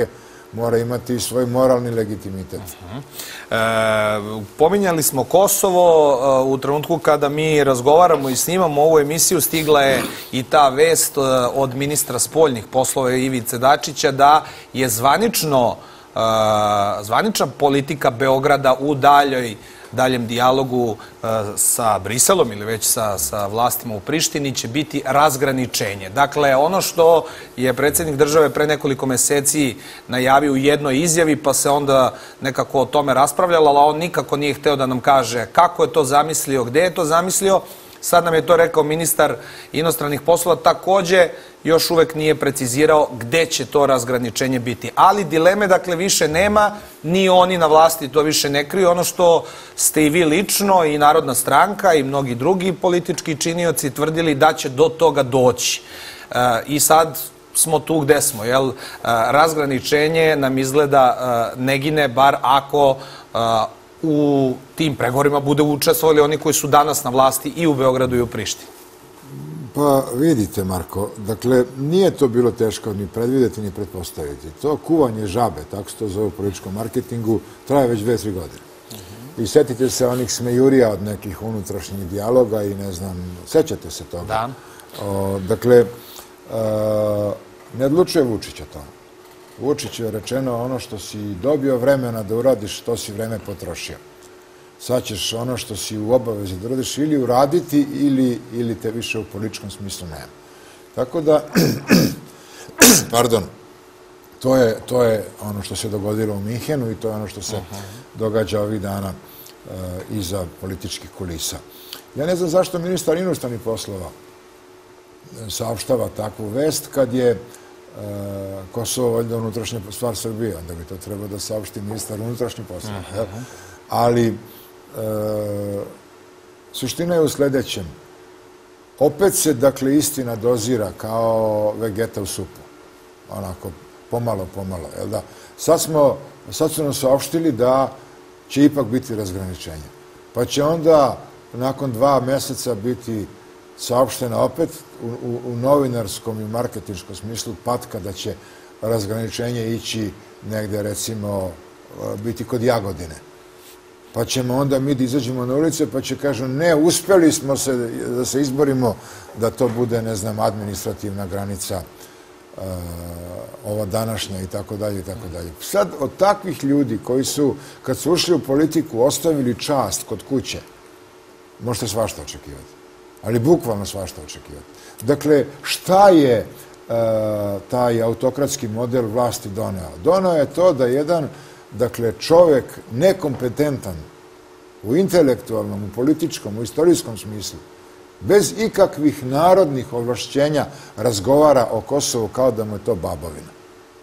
mora imati i svoj moralni legitimitet. Pominjali smo Kosovo, u trenutku kada mi razgovaramo i snimamo ovu emisiju stigla je i ta vest od ministra spoljnih poslova Ivice Dačića da je zvanično, zvanična politika Beograda u daljoj daljem dijalogu sa Briselom ili već sa, sa vlastima u Prištini će biti razgraničenje. Dakle, ono što je predsjednik države pre nekoliko meseci najavio u jednoj izjavi, pa se onda nekako o tome raspravljalo, ali on nikako nije hteo da nam kaže kako je to zamislio, gde je to zamislio. Sad nam je to rekao ministar inostranih poslova, takođe još uvek nije precizirao gde će to razgraničenje biti. Ali dileme, dakle, više nema, ni oni na vlasti to više ne kriju. Ono što ste i vi lično, i Narodna stranka, i mnogi drugi politički činioci tvrdili da će do toga doći. I sad smo tu gde smo, jel? Razgraničenje nam izgleda ne gine, bar ako u tim pregovorima bude učestvovali oni koji su danas na vlasti i u Beogradu i u Prištini. Pa vidite, Marko, dakle, nije to bilo teško ni predvideti ni pretpostaviti. To kuvanje žabe, tako se to zove u političkom marketingu, traje već dve, tri godine. I setite se onih smejurija od nekih unutrašnjih dijaloga i ne znam, sećate se toga. Da. Dakle, ne odlučuje Vučić o tome. Vučić je rečeno ono što si dobio vremena da uradiš, to si vreme potrošio. Sad ćeš ono što si u obavezi da uradiš ili uraditi ili, ili te više u političkom smislu nema. Tako da, pardon, to je, to je ono što se dogodilo u Minhenu i to je ono što se događa ovih dana uh, iza političkih kulisa. Ja ne znam zašto ministar inostranih poslova saopštava takvu vest kad je Kosovo valjda unutrašnja stvar Srbije, onda bi to trebao da saopšti ministar unutrašnjih poslova. Ali suština je u sledećem. Opet se, dakle, istina dozira kao vegeta u supu. Onako, pomalo, pomalo. Sad smo, sad su nam saopštili da će ipak biti razgraničenje. Pa će onda nakon dva meseca biti saopštena opet u, u novinarskom i marketinškom smislu patka da će razgraničenje ići negde, recimo, biti kod Jagodine. Pa ćemo onda mi da izađemo na ulice pa će kažu ne, uspeli smo se da se izborimo da to bude, ne znam, administrativna granica uh, ova današnja i tako dalje i tako dalje. Sad od takvih ljudi koji su, kad su ušli u politiku, ostavili čast kod kuće, možete svašta očekivati. Ali bukvalno svašta očekivati. Dakle, šta je uh, taj autokratski model vlasti doneo? Doneo je to da jedan, dakle, čovek nekompetentan u intelektualnom, u političkom, u istorijskom smislu, bez ikakvih narodnih ovlašćenja razgovara o Kosovu kao da mu je to babovina.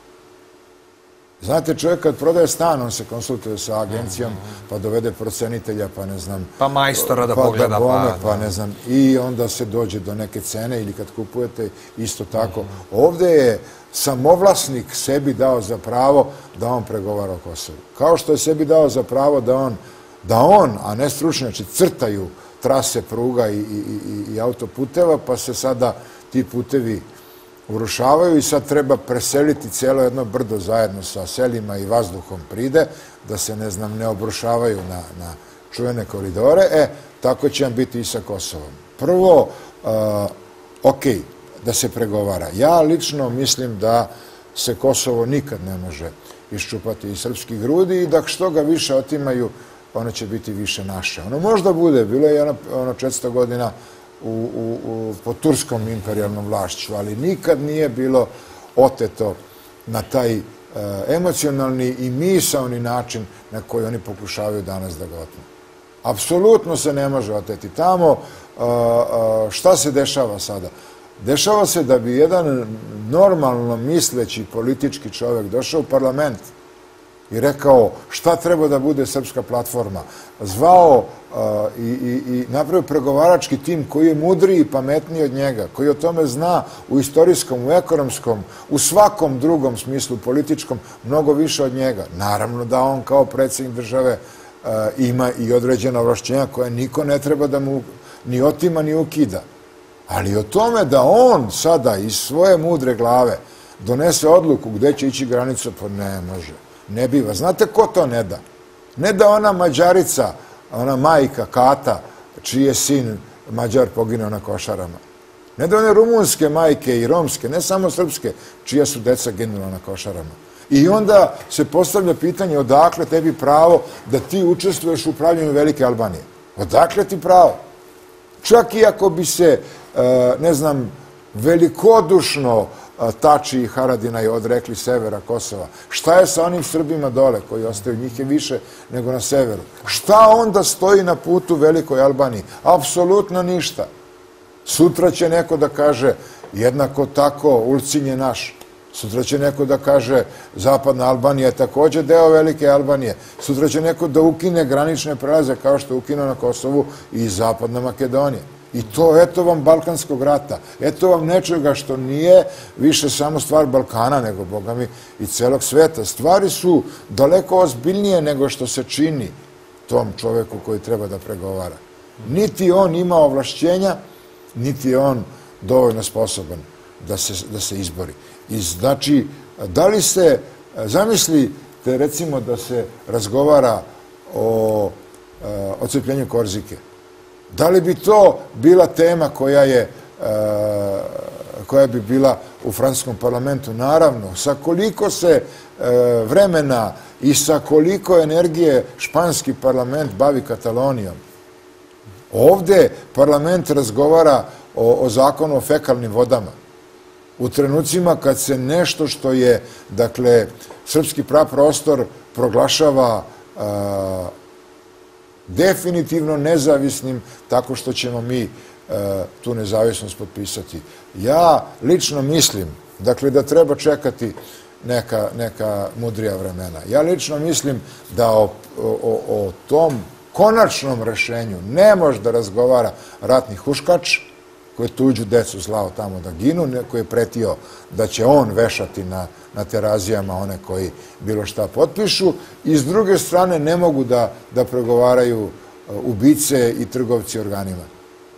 Znate, čovjek kad prodaje stan, on se konsultuje sa agencijom, pa dovede procenitelja, pa ne znam... Pa majstora da pogleda, pa... Pa ne znam, i onda se dođe do neke cene ili kad kupujete, isto tako. Ovde je samovlasnik sebi dao za pravo da on pregovara o Kosovu. Kao što je sebi dao za pravo da on, da on, a ne stručnjaci, crtaju trase pruga i, i, i autoputeva, pa se sada ti putevi urušavaju i sad treba preseliti cijelo jedno brdo zajedno sa selima i vazduhom pride, da se, ne znam, ne obrušavaju na, na čuvene koridore. E, tako će vam biti i sa Kosovom. Prvo, uh, ok, da se pregovara. Ja lično mislim da se Kosovo nikad ne može iščupati iz srpskih grudi i da što ga više otimaju, ono će biti više naše. Ono možda bude, bilo je ono, ono četiristo godina U, u, u, pod turskom imperijalnom vlašću, ali nikad nije bilo oteto na taj e, emocionalni i misaoni način na koji oni pokušavaju danas da ga otmu. Apsolutno se ne može oteti. Tamo, a, a, šta se dešava sada? Dešava se da bi jedan normalno misleći politički čovjek došao u parlament i rekao šta treba da bude srpska platforma, zvao uh, i, i, i napravio pregovarački tim koji je mudriji i pametniji od njega, koji o tome zna u istorijskom, u ekonomskom, u svakom drugom smislu političkom, mnogo više od njega. Naravno da on kao predsjednik države uh, ima i određena ovlašćenja koje niko ne treba da mu ni otima ni ukida. Ali o tome da on sada iz svoje mudre glave donese odluku gde će ići granica, pa ne može, ne biva. Znate ko to ne da? Ne da ona Mađarica, ona majka Kata, čiji je sin Mađar poginao na Košarama. Ne da one rumunske majke i romske, ne samo srpske, čija su deca ginula na Košarama. I onda se postavlja pitanje odakle tebi pravo da ti učestvuješ u upravljanju Velike Albanije. Odakle ti pravo? Čak i ako bi se, ne znam, velikodušno Tači i Haradinaj odrekli severa Kosova. Šta je sa onim Srbima dole koji ostaju? Njih je više nego na severu. Šta onda stoji na putu Velikoj Albaniji? Apsolutno ništa. Sutra će neko da kaže jednako tako Ulcinj je naš. Sutra će neko da kaže Zapadna Albanija je također deo Velike Albanije. Sutra će neko da ukine granične prelaze kao što je ukinuo na Kosovu i Zapadna Makedonija. I to, eto vam Balkanskog rata, eto vam nečega što nije više samo stvar Balkana, nego, boga mi, i celog sveta. Stvari su daleko ozbiljnije nego što se čini tom čoveku koji treba da pregovara. Niti on ima ovlašćenja, niti je on dovoljno sposoban da se, da se izbori. I znači, da li se, zamislite recimo da se razgovara o odcepljenju Korzike. Da li bi to bila tema koja je, koja bi bila u francuskom parlamentu? Naravno, sa koliko se vremena i sa koliko energije španski parlament bavi Katalonijom. Ovde parlament razgovara o, o zakonu o fekalnim vodama. U trenucima kad se nešto što je, dakle, srpski praprostor proglašava a, definitivno nezavisnim tako što ćemo mi a, tu nezavisnost potpisati. Ja lično mislim, dakle, da treba čekati neka, neka mudrija vremena. Ja lično mislim da o, o, o tom konačnom rešenju ne može da razgovara ratni huškač koji je tuđu decu slao tamo da ginu, koji je pretio da će on vešati na, na terazijama one koji bilo šta potpišu, i s druge strane ne mogu da, da pregovaraju ubice i trgovci organima.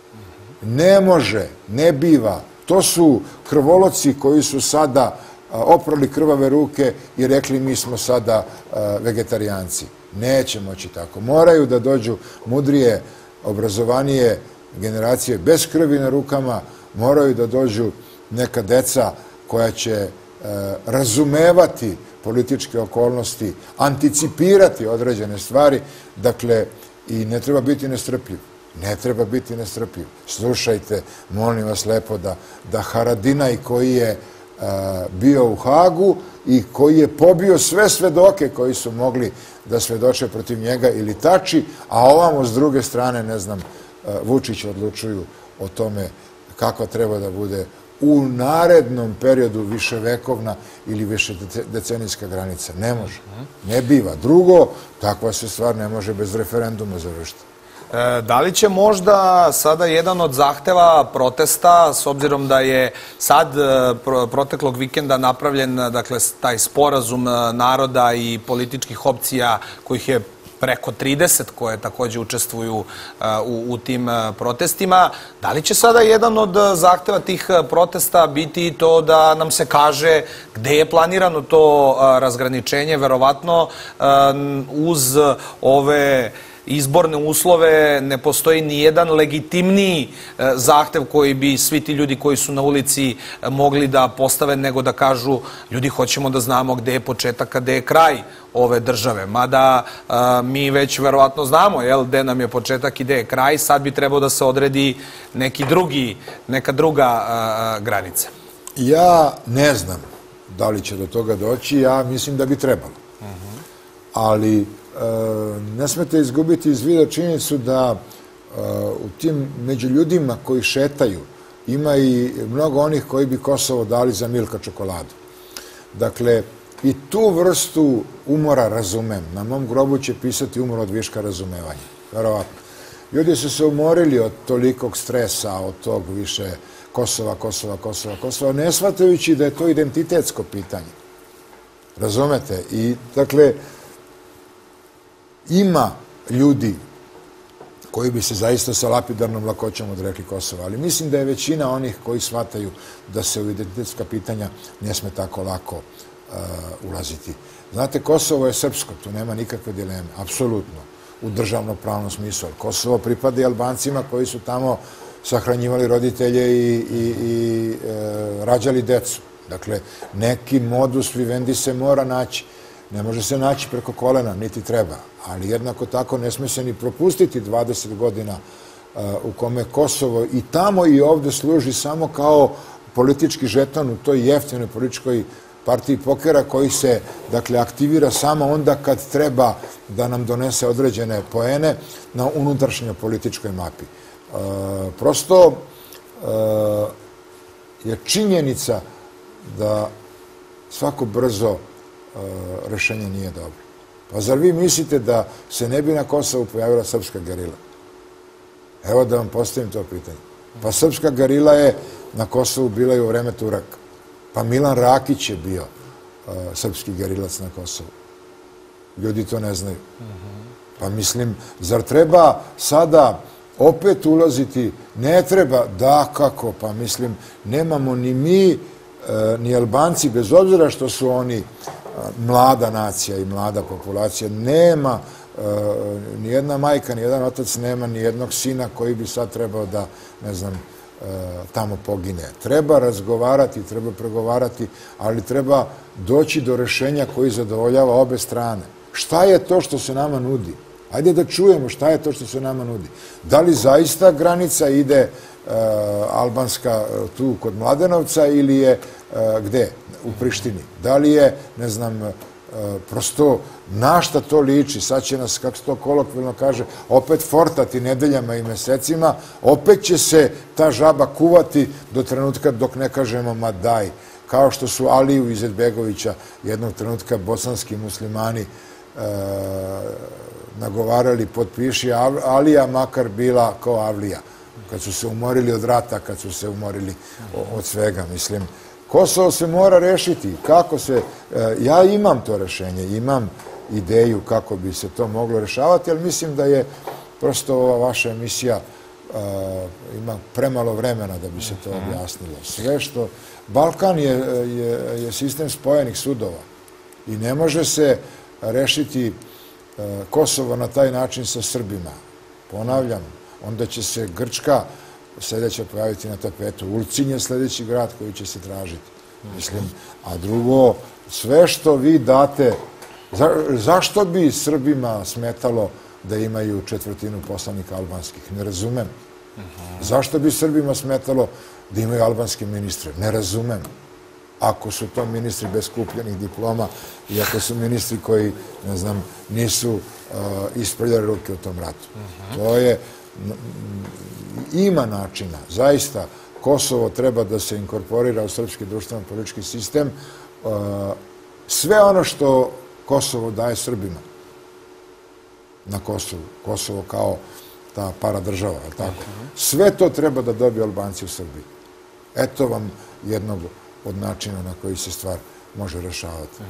Ne može, ne biva. To su krvoloci koji su sada oprali krvave ruke i rekli mi smo sada vegetarijanci. Neće moći tako. Moraju da dođu mudrije, obrazovanije generacije bez krvi na rukama, moraju da dođu neka deca koja će e, razumevati političke okolnosti, anticipirati određene stvari, dakle, i ne treba biti nestrpljiv. Ne treba biti nestrpljiv. Slušajte, molim vas lepo, da, da Haradinaj koji je e, bio u Hagu i koji je pobio sve svedoke koji su mogli da svedoče protiv njega ili Tači, a ovamo s druge strane, ne znam, Vučić odlučuju o tome kakva treba da bude u narednom periodu viševekovna ili višedecenijska granica. Ne može. Ne biva. Drugo, takva se stvar ne može bez referenduma završiti. Da li će možda sada jedan od zahteva protesta, s obzirom da je sad proteklog vikenda napravljen, dakle, taj sporazum naroda i političkih opcija kojih je preko trideset koje također učestvuju u, u tim protestima. Da li će sada jedan od zahteva tih protesta biti to da nam se kaže gde je planirano to razgraničenje, verovatno uz ove izborne uslove ne postoji ni jedan legitimniji zahtev koji bi svi ti ljudi koji su na ulici mogli da postave, nego da kažu ljudi hoćemo da znamo gde je početak, a gde je kraj ove države. Mada a, mi već verovatno znamo jel, gde nam je početak i gde je kraj, sad bi trebao da se odredi neki drugi, neka druga a, a, granica. Ja ne znam da li će do toga doći, ja mislim da bi trebalo. Uh-huh. Ali ne smete izgubiti iz vida činjenicu da u tim među ljudima koji šetaju ima i mnogo onih koji bi Kosovo dali za Milka čokoladu. Dakle, i tu vrstu umora razumem. Na mom grobu će pisati umor od viška razumevanja. Verovatno. Ljudi su se umorili od tolikog stresa, od tog više Kosova, Kosova, Kosova, Kosova, ne shvatajući da je to identitetsko pitanje. Razumete? I, dakle, ima ljudi koji bi se zaista sa lapidarnom lakoćom odrekli Kosova. Ali mislim da je većina onih koji shvataju da se u identitetska pitanja ne sme tako lako ulaziti. Znate, Kosovo je srpsko, tu nema nikakve dileme, apsolutno, u državno-pravnom smislu. Kosovo pripada i Albancima koji su tamo sahranjivali roditelje i rađali decu. Dakle, neki modus vivendi se mora naći. Ne može se naći preko kolena, niti treba. Ali jednako tako ne sme se ni propustiti dvadeset godina u kome Kosovo i tamo i ovde služi samo kao politički žeton u toj jeftinoj političkoj partiji pokera koji se, dakle, aktivira samo onda kad treba da nam donese određene poene na unutrašnjoj političkoj mapi. Prosto je činjenica da svako brzo rešenje nije dobro. Pa zar vi mislite da se ne bi na Kosovu pojavila srpska gerila? Evo da vam postavim to pitanje. Pa srpska gerila je na Kosovu bila i u vreme Turaka. Pa Milan Rakić je bio srpski gerilac na Kosovu. Ljudi to ne znaju. Pa mislim, zar treba sada opet ulaziti? Ne treba, da kako, pa mislim, nemamo ni mi, ni Albanci, bez obzira što su oni mlada nacija i mlada populacija, nema ni jedna majka, ni jedan otac nema ni jednog sina koji bi sad trebao da, ne znam, tamo pogine. Treba razgovarati, treba pregovarati, ali treba doći do rešenja koji zadovoljava obe strane. Šta je to što se nama nudi? Hajde da čujemo šta je to što se nama nudi. Da li zaista granica ide albanska tu kod Mladenovca ili je gde? U Prištini. Da li je, ne znam, prosto na šta to liči? Sad će nas, kako se to kolokvilno kaže, opet fortati nedeljama i mesecima, opet će se ta žaba kuvati do trenutka dok ne kažemo ma daj. Kao što su Aliju Izetbegovića jednog trenutka bosanski muslimani nagovarali, potpiši Alija, makar bila kao Avlija. Kad su se umorili od rata, kad su se umorili od svega, mislim. Kosovo se mora rešiti. Kako se... Ja imam to rešenje, imam ideju kako bi se to moglo rešavati, ali mislim da je prosto ova vaša emisija ima premalo vremena da bi se to objasnilo. Sve što... Balkan je sistem spojenih sudova i ne može se rešiti Kosovo na taj način sa Srbima. Ponavljam, onda će se Grčka sljedeća pojaviti na tapetu. Ulcinj je sljedeći grad koji će se tražiti. Mislim, a drugo, sve što vi date, zašto bi Srbima smetalo da imaju četvrtinu poslanika albanskih? Ne razumem. Zašto bi Srbima smetalo da imaju albanske ministre? Ne razumem. Ako su to ministri bez kupljenih diploma i ako su ministri koji, ne znam, nisu isprljali ruke u tom ratu. To je... Ima načina. Zaista, Kosovo treba da se inkorporira u srpski društveno-politički sistem. Sve ono što Kosovo daje Srbima na Kosovu, Kosovo kao ta paradržava, tako? Sve to treba da dobiju Albanci u Srbiji. Eto vam jednog od načina na koji se stvar može rešavati.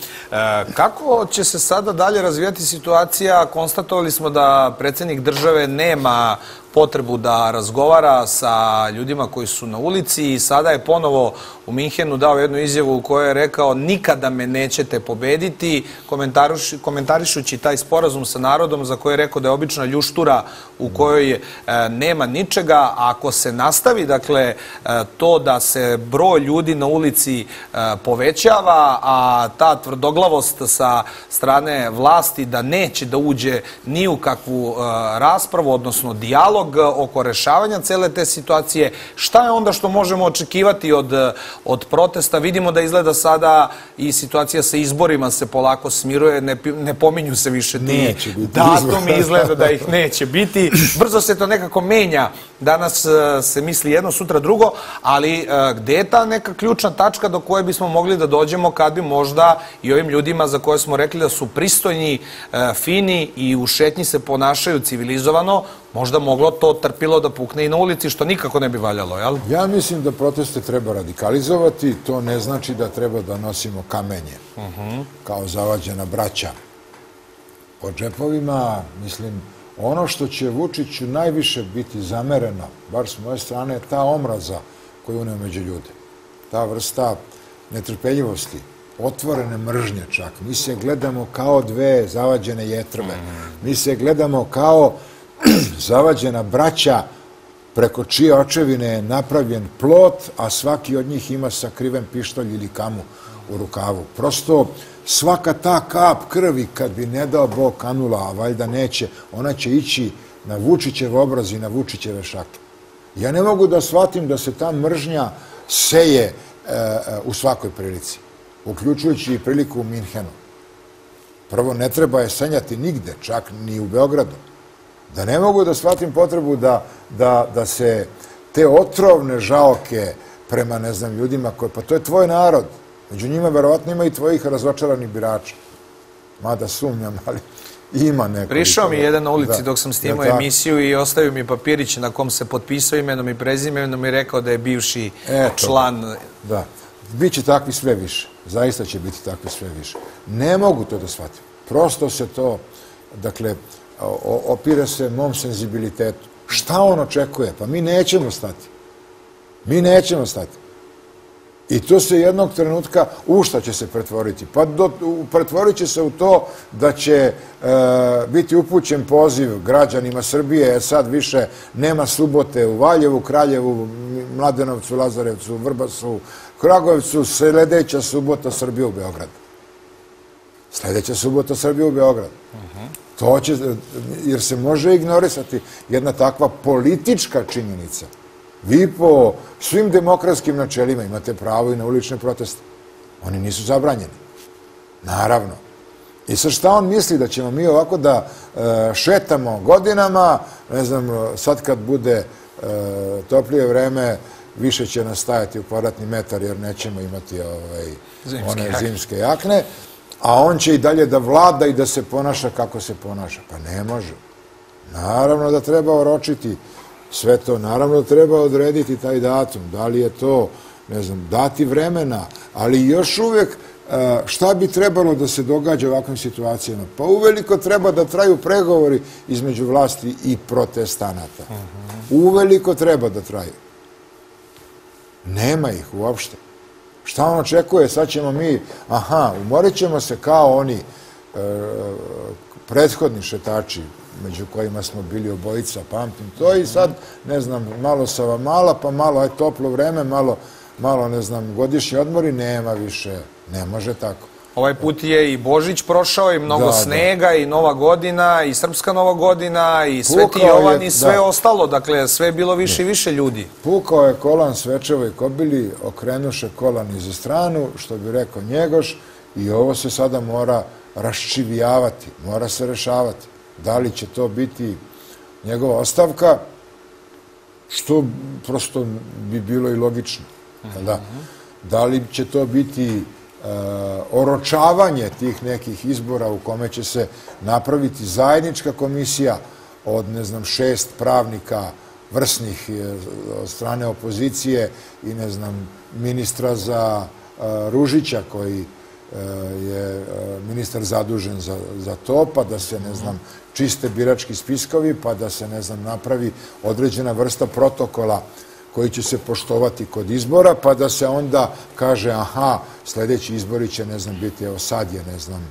Kako će se sada dalje razvijati situacija? Konstatovali smo da predsjednik države nema potrebu da razgovara sa ljudima koji su na ulici i sada je ponovo u Minhenu dao jednu izjavu u kojoj je rekao nikada me nećete pobediti, komentarišući taj sporazum sa narodom za koje je rekao da je obična ljuštura u kojoj nema ničega. Ako se nastavi, dakle, to da se broj ljudi na ulici povećava, a ta tvrdoglavost sa strane vlasti da neće da uđe ni u kakvu raspravu, odnosno dijalog oko rešavanja cele te situacije, šta je onda što možemo očekivati od, od protesta? Vidimo da izgleda sada i situacija sa izborima se polako smiruje, ne, ne pominju se više ti datumi, izgleda da ih neće biti. Brzo se to nekako menja, danas se misli jedno, sutra drugo, ali gde je ta neka ključna tačka do koje bismo mogli da dođemo kad bi možda i ovim ljudima za koje smo rekli da su pristojni, fini i u šetnji se ponašaju civilizovano, možda moglo to trpilo da pukne i na ulici, što nikako ne bi valjalo, jel? Ja mislim da proteste treba radikalizovati, to ne znači da treba da nosimo kamenje, kao zavađena braća po džepovima. Mislim, Ono što će Vučiću najviše biti zamereno, bar s moje strane, je ta omraza koju uneo među ljude. Ta vrsta netrpeljivosti, otvorene mržnje čak. Mi se gledamo kao dve zavađene jetrve. Mi se gledamo kao zavađena braća preko čije očevine je napravljen plot, a svaki od njih ima sakriven pištolj ili kamu u rukavu. Prosto svaka ta kap krvi, kad bi ne dao Bog kanula, a valjda neće, ona će ići na Vučićev obraz i na Vučićeve šake. Ja ne mogu da shvatim da se ta mržnja seje u svakoj prilici, uključujući i priliku u Minhenu. Prvo, ne treba je sanjati nigde, čak ni u Beogradu. Da ne mogu da shvatim potrebu da, da, da se te otrovne žaoke prema, ne znam, ljudima koje, pa to je tvoj narod. Među njima verovatno ima i tvojih razočaranih birača. Mada sumnjam, ali ima neko. Prišao mi jedan na ulici dok sam snimao emisiju i ostavio mi papirić na kom se potpisao imenom i prezimenom i rekao da je bivši član. Da, biće takvi sve više. Zaista će biti takvi sve više. Ne mogu to da shvatim. Prosto se to, dakle, opire se mom senzibilitetu. Šta on očekuje? Pa mi nećemo stati. Mi nećemo stati. I to se jednog trenutka u šta će se pretvoriti? Pa pretvorit će se u to da će biti upućen poziv građanima Srbije, sad više nema subote u Valjevu, Kraljevu, Mladenovcu, Lazarevcu, Vrbasu, Kragujevcu, sledeća subota Srbije u Beogradu. Sledeća subota Srbije u Beogradu. To će, jer se može ignorisati jedna takva politička činjenica. Vi po svim demokratskim načelima imate pravo i na ulične proteste. Oni nisu zabranjeni. Naravno. I sad šta on misli da ćemo mi ovako da šetamo godinama, ne znam, sad kad bude toplije vreme, više će nas stajati u kvadratni metar jer nećemo imati one zimske jakne, a on će i dalje da vlada i da se ponaša kako se ponaša. Pa ne može. Naravno da treba oročiti sve to, naravno da treba odrediti taj datum, da li je to, ne znam, dati vremena, ali još uvek šta bi trebalo da se događa u ovakvim situacijama? Pa uveliko treba da traju pregovori između vlasti i protestanata. Uveliko treba da traju. Nema ih uopšte. Šta on očekuje? Sad ćemo mi, aha, umorit ćemo se kao oni prethodni šetači, među kojima smo bili obojica, pamtim to, i sad, ne znam, malo Savamala, pa malo, aj, toplo vreme, malo, malo, ne znam, godišnji odmori, nema više, ne može tako. Ovaj put je i Božić prošao, i mnogo snega, i Nova godina, i Srpska Nova godina, i Sveti Jovan, i sve ostalo, dakle, sve je bilo više i više ljudi. Pukao je kolan Svečevoj kobili, okrenuše kolan iza stranu, što bi rekao Njegoš, i ovo se sada mora raščivijavati, mora se rešavati. Da li će to biti njegova ostavka, što prosto bi bilo i logično. Da li će to biti oročavanje tih nekih izbora u kome će se napraviti zajednička komisija od, ne znam, šest pravnika vrsnih od strane opozicije i, ne znam, ministra za Ružića koji je ministar zadužen za to, pa da se, ne znam, čiste birački spiskovi, pa da se, ne znam, napravi određena vrsta protokola koji će se poštovati kod izbora, pa da se onda kaže, aha, sledeći izbori će, ne znam, biti, evo sad je, ne znam,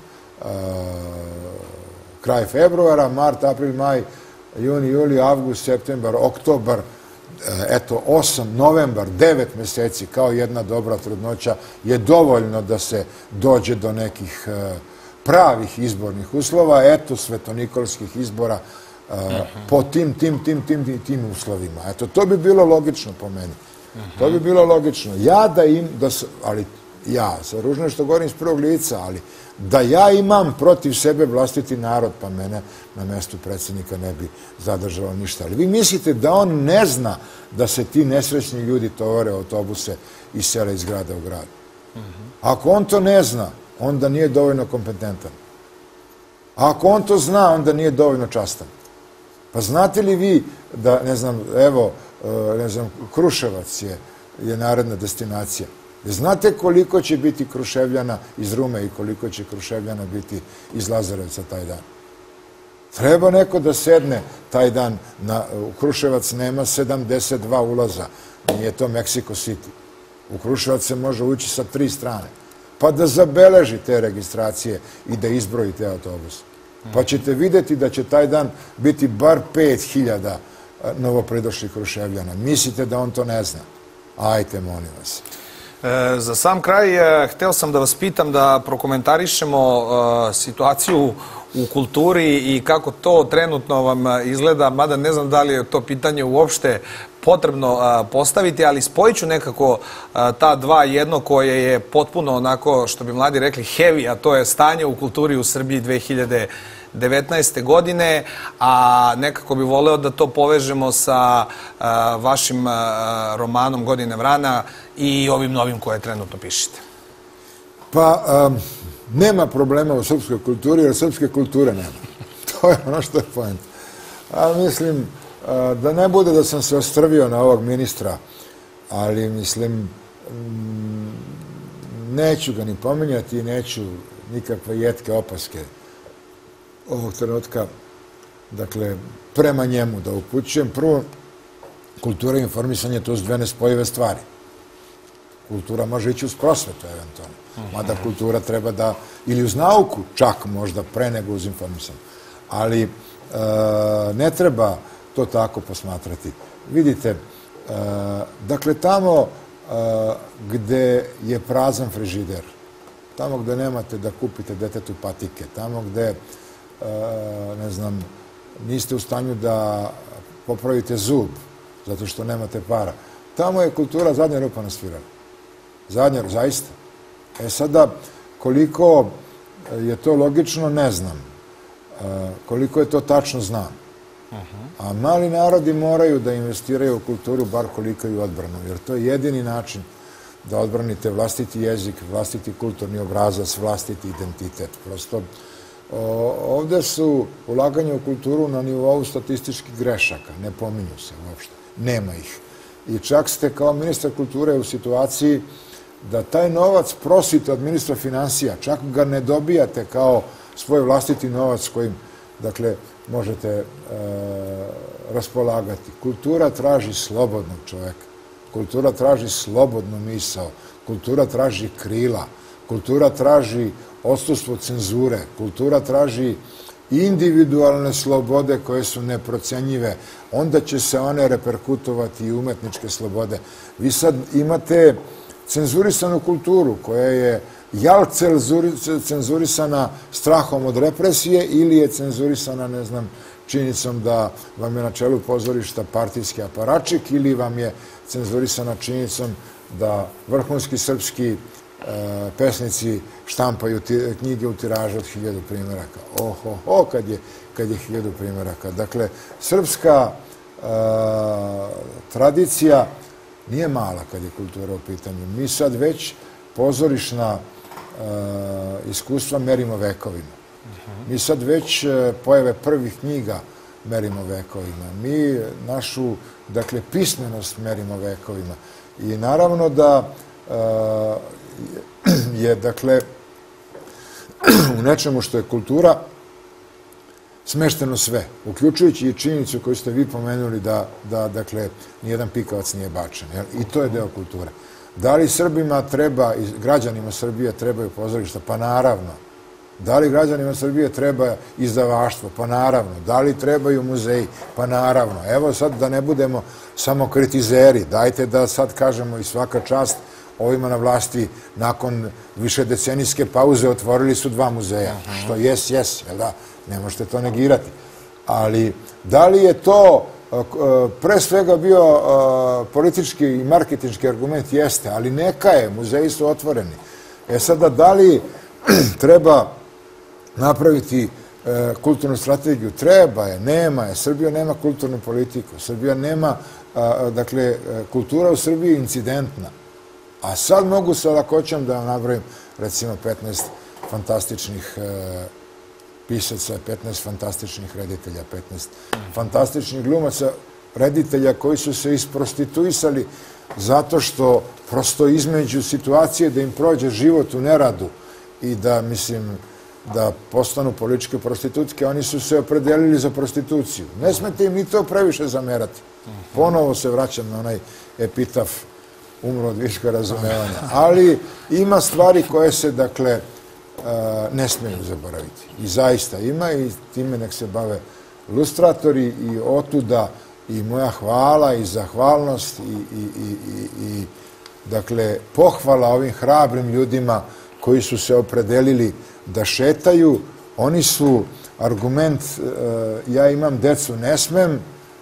kraj februara, mart, april, maj, juni, juli, avgust, septembar, oktobar, eto, osam, novembar, devet meseci, kao jedna dobra trudnoća, je dovoljno da se dođe do nekih pravih izbornih uslova, eto, svetonikolskih izbora, po tim, tim, tim, tim, tim uslovima. Eto, to bi bilo logično po meni. To bi bilo logično. Ja da im, ali ja, sa ružno što govorim iz prvog lica, ali da ja imam protiv sebe vlastiti narod, pa mene na mestu predsjednika ne bi zadržalo ništa. Ali vi mislite da on ne zna da se ti nesrećni ljudi tovare autobuse i sele iz grada u grad? Ako on to ne zna, onda nije dovoljno kompetentan. A ako on to zna, onda nije dovoljno častan. Pa znate li vi da, ne znam, evo, ne znam, Kruševac je, je naredna destinacija. Znate koliko će biti Kruševljana iz Rume i koliko će Kruševljana biti iz Lazarevca taj dan? Treba neko da sedne taj dan. U Kruševac nema sedamdeset dva ulaza. Nije to Mexico City. U Kruševac se može ući sa tri strane. Pa da zabeleži te registracije i da izbroji te autobuse. Pa ćete vidjeti da će taj dan biti bar pet hiljada novopridošlih Kruševljana. Mislite da on to ne zna? Ajte, molim vas. Za sam kraj, hteo sam da vas pitam da prokomentarišemo situaciju u kulturi i kako to trenutno vam izgleda, mada ne znam da li je to pitanje uopšte potrebno postaviti, ali spojit ću nekako ta dva, jedno koje je potpuno onako, što bi mladi rekli, heavy, a to je stanje u kulturi u Srbiji dve hiljade devetnaeste. godine, a nekako bi voleo da to povežemo sa vašim romanom Godine vrana i ovim novim koje trenutno pišete. Pa, nema problema u srpskoj kulturi, jer srpske kulture nema. To je ono što je point. A mislim, da ne bude da sam se ostrvio na ovog ministra, ali mislim, neću ga ni pominjati i neću nikakve jetke opaske ovog trenutka, dakle, prema njemu da upućujem. Prvo, kultura i informisanje, to su dve nespojive stvari. Kultura može ići uz prosvetu, eventualno. Mada kultura treba da, ili uz nauku, čak možda pre nego uz informisanje. Ali ne treba to tako posmatrati. Vidite, dakle, tamo gde je prazan frižider, tamo gde nemate da kupite detetu patike, tamo gde, ne znam, niste u stanju da popravite zub zato što nemate para, tamo je kultura zadnja rupa na sviralu. Zadnja, zaista. E sada, koliko je to logično, ne znam. Koliko je to tačno, znam. A mali narodi moraju da investiraju u kulturu, bar koliko i u odbranu, jer to je jedini način da odbranite vlastiti jezik, vlastiti kulturni obrazac, vlastiti identitet. Prosto, ovde su ulaganje u kulturu na nivou statističkih grešaka, ne pominju se uopšte, nema ih. I čak ste kao ministar kulture u situaciji da taj novac prosite od ministra finansija, čak ga ne dobijate kao svoj vlastiti novac kojim, dakle, možete raspolagati. Kultura traži slobodnog čoveka, kultura traži slobodnu misao, kultura traži krila, kultura traži odsustvo cenzure, kultura traži individualne slobode koje su neprocenjive, onda će se one reperkutovati i umetničke slobode. Vi sad imate cenzurisanu kulturu koja je jal cenzurisana strahom od represije ili je cenzurisana, ne znam, činjenicom da vam je na čelu pozorišta partijski aparačik ili vam je cenzurisana činjenicom da vrhunski srpski pesnici štampaju knjige u tiražu od hiljadu primjeraka. Oho, ho, kad je, kad je hiljadu primjeraka. Dakle, srpska tradicija nije mala kad je kultura u pitanju. Mi sad već pozorišna iskustva merimo vekovima. Mi sad već pojave prvih knjiga merimo vekovima. Mi našu, dakle, pismenost merimo vekovima. I naravno da je, dakle, u nečemu što je kultura smešteno sve, uključujući i činjenicu koju ste vi pomenuli da, da dakle, nijedan pikavac nije bačen. I to je deo kulture. Da li Srbima treba, građanima Srbije trebaju pozorišta? Pa naravno. Da li građanima Srbije treba izdavaštvo? Pa naravno. Da li trebaju muzeji? Pa naravno. Evo sad da ne budemo samo kritizeri. Dajte da sad kažemo i svaka čast ovima na vlasti nakon višedecenijske pauze otvorili su dva muzeja. Što jes, jes, jel da? Ne možete to negirati. Ali da li je to pre svega bio politički i marketinški argument? Jeste, ali neka je, muzeji su otvoreni. E sada, da li treba napraviti kulturnu strategiju? Treba je, nema je. Srbija nema kulturnu politiku. Srbija nema, dakle, kultura u Srbiji je incidentna. A sad mogu sa lakoćom da vam nabrojim, recimo, petnaest fantastičnih pisaca, petnaest fantastičnih reditelja, petnaest fantastičnih glumaca, reditelja koji su se isprostituisali zato što prosto između situacije da im prođe život u neradu i da, mislim, da postanu političke prostitutke, oni su se opredelili za prostituciju. Ne smete im ni to previše zamerati. Ponovo se vraćam na onaj epitaf umro od viška razumevanja. Ali ima stvari koje se, dakle, ne smeju zaboraviti. I zaista ima i time nek se bave lustratori i otuda i moja hvala i zahvalnost i, i, i, i, i dakle, pohvala ovim hrabrim ljudima koji su se opredelili da šetaju. Oni su argument, ja imam decu, ne smem,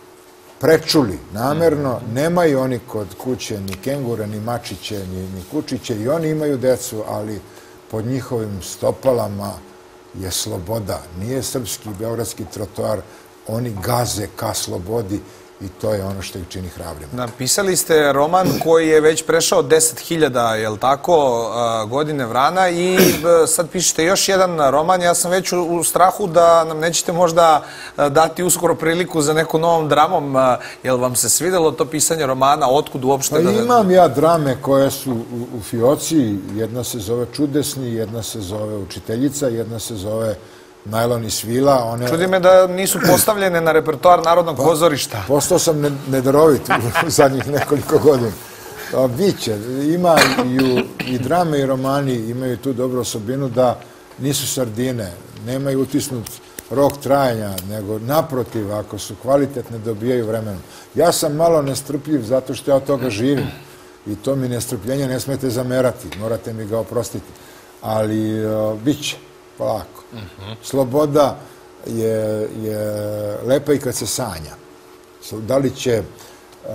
prečuli namerno. Nemaju oni kod kuće ni kengure, ni mačiće, ni, ni kučiće. I oni imaju decu, ali pod njihovim stopalama je sloboda. Nije srpski beogradski trotoar. Oni gaze ka slobodi i to je ono što ih čini hrabrima. Napisali ste roman koji je već prešao deset hiljada, je li tako, godine vrana i sad pišete još jedan roman. Ja sam već u strahu da nam nećete možda dati uskoro priliku za nekom novom dramom. Je li vam se svidelo to pisanje romana? Otkud uopšte? Pa imam ja drame koje su u, u fioci. Jedna se zove Čudesni, jedna se zove Učiteljica, jedna se zove Najlon i svila. One... Čudi me da nisu postavljene na repertoar Narodnog pozorišta. Postao sam nedarovit u zadnjih nekoliko godina. Biće. Ima i drame i romani imaju tu dobru osobinu da nisu sardine, nemaju utisnut rok trajanja, nego naprotiv, ako su kvalitetne, dobijaju vremenom. Ja sam malo nestrpljiv zato što ja od toga živim i to mi nestrpljenje ne smete zamerati, morate mi ga oprostiti. Ali bit će. Polako. Sloboda je, je lepa i kad se sanja. Da li će uh,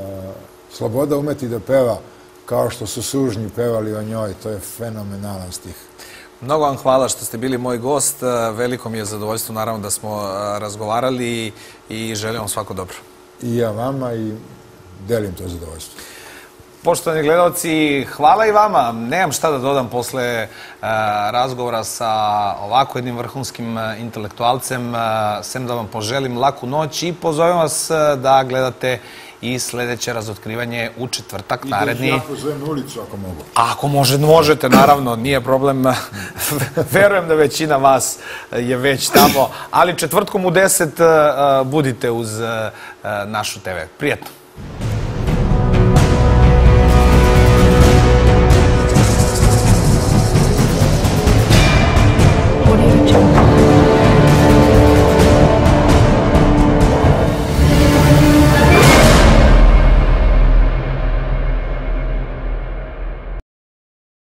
sloboda umeti da peva kao što su sužnji pevali o njoj, to je fenomenalan stih. Mnogo vam hvala što ste bili moj gost. Veliko mi je zadovoljstvo, naravno, da smo razgovarali i želim vam svako dobro. I ja vama i delim to zadovoljstvo. Poštovani gledalci, hvala i vama. Nemam šta da dodam posle razgovora sa ovako jednim vrhunskim intelektualcem, sem da vam poželim laku noć i pozovem vas da gledate i sledeće razotkrivanje u četvrtak naredni. I da ja pozovem na ulicu ako mogu. Ako možete, naravno, nije problem. Verujem da većina vas je već tamo, ali četvrtkom u deset budite uz našu te ve. Prijetno.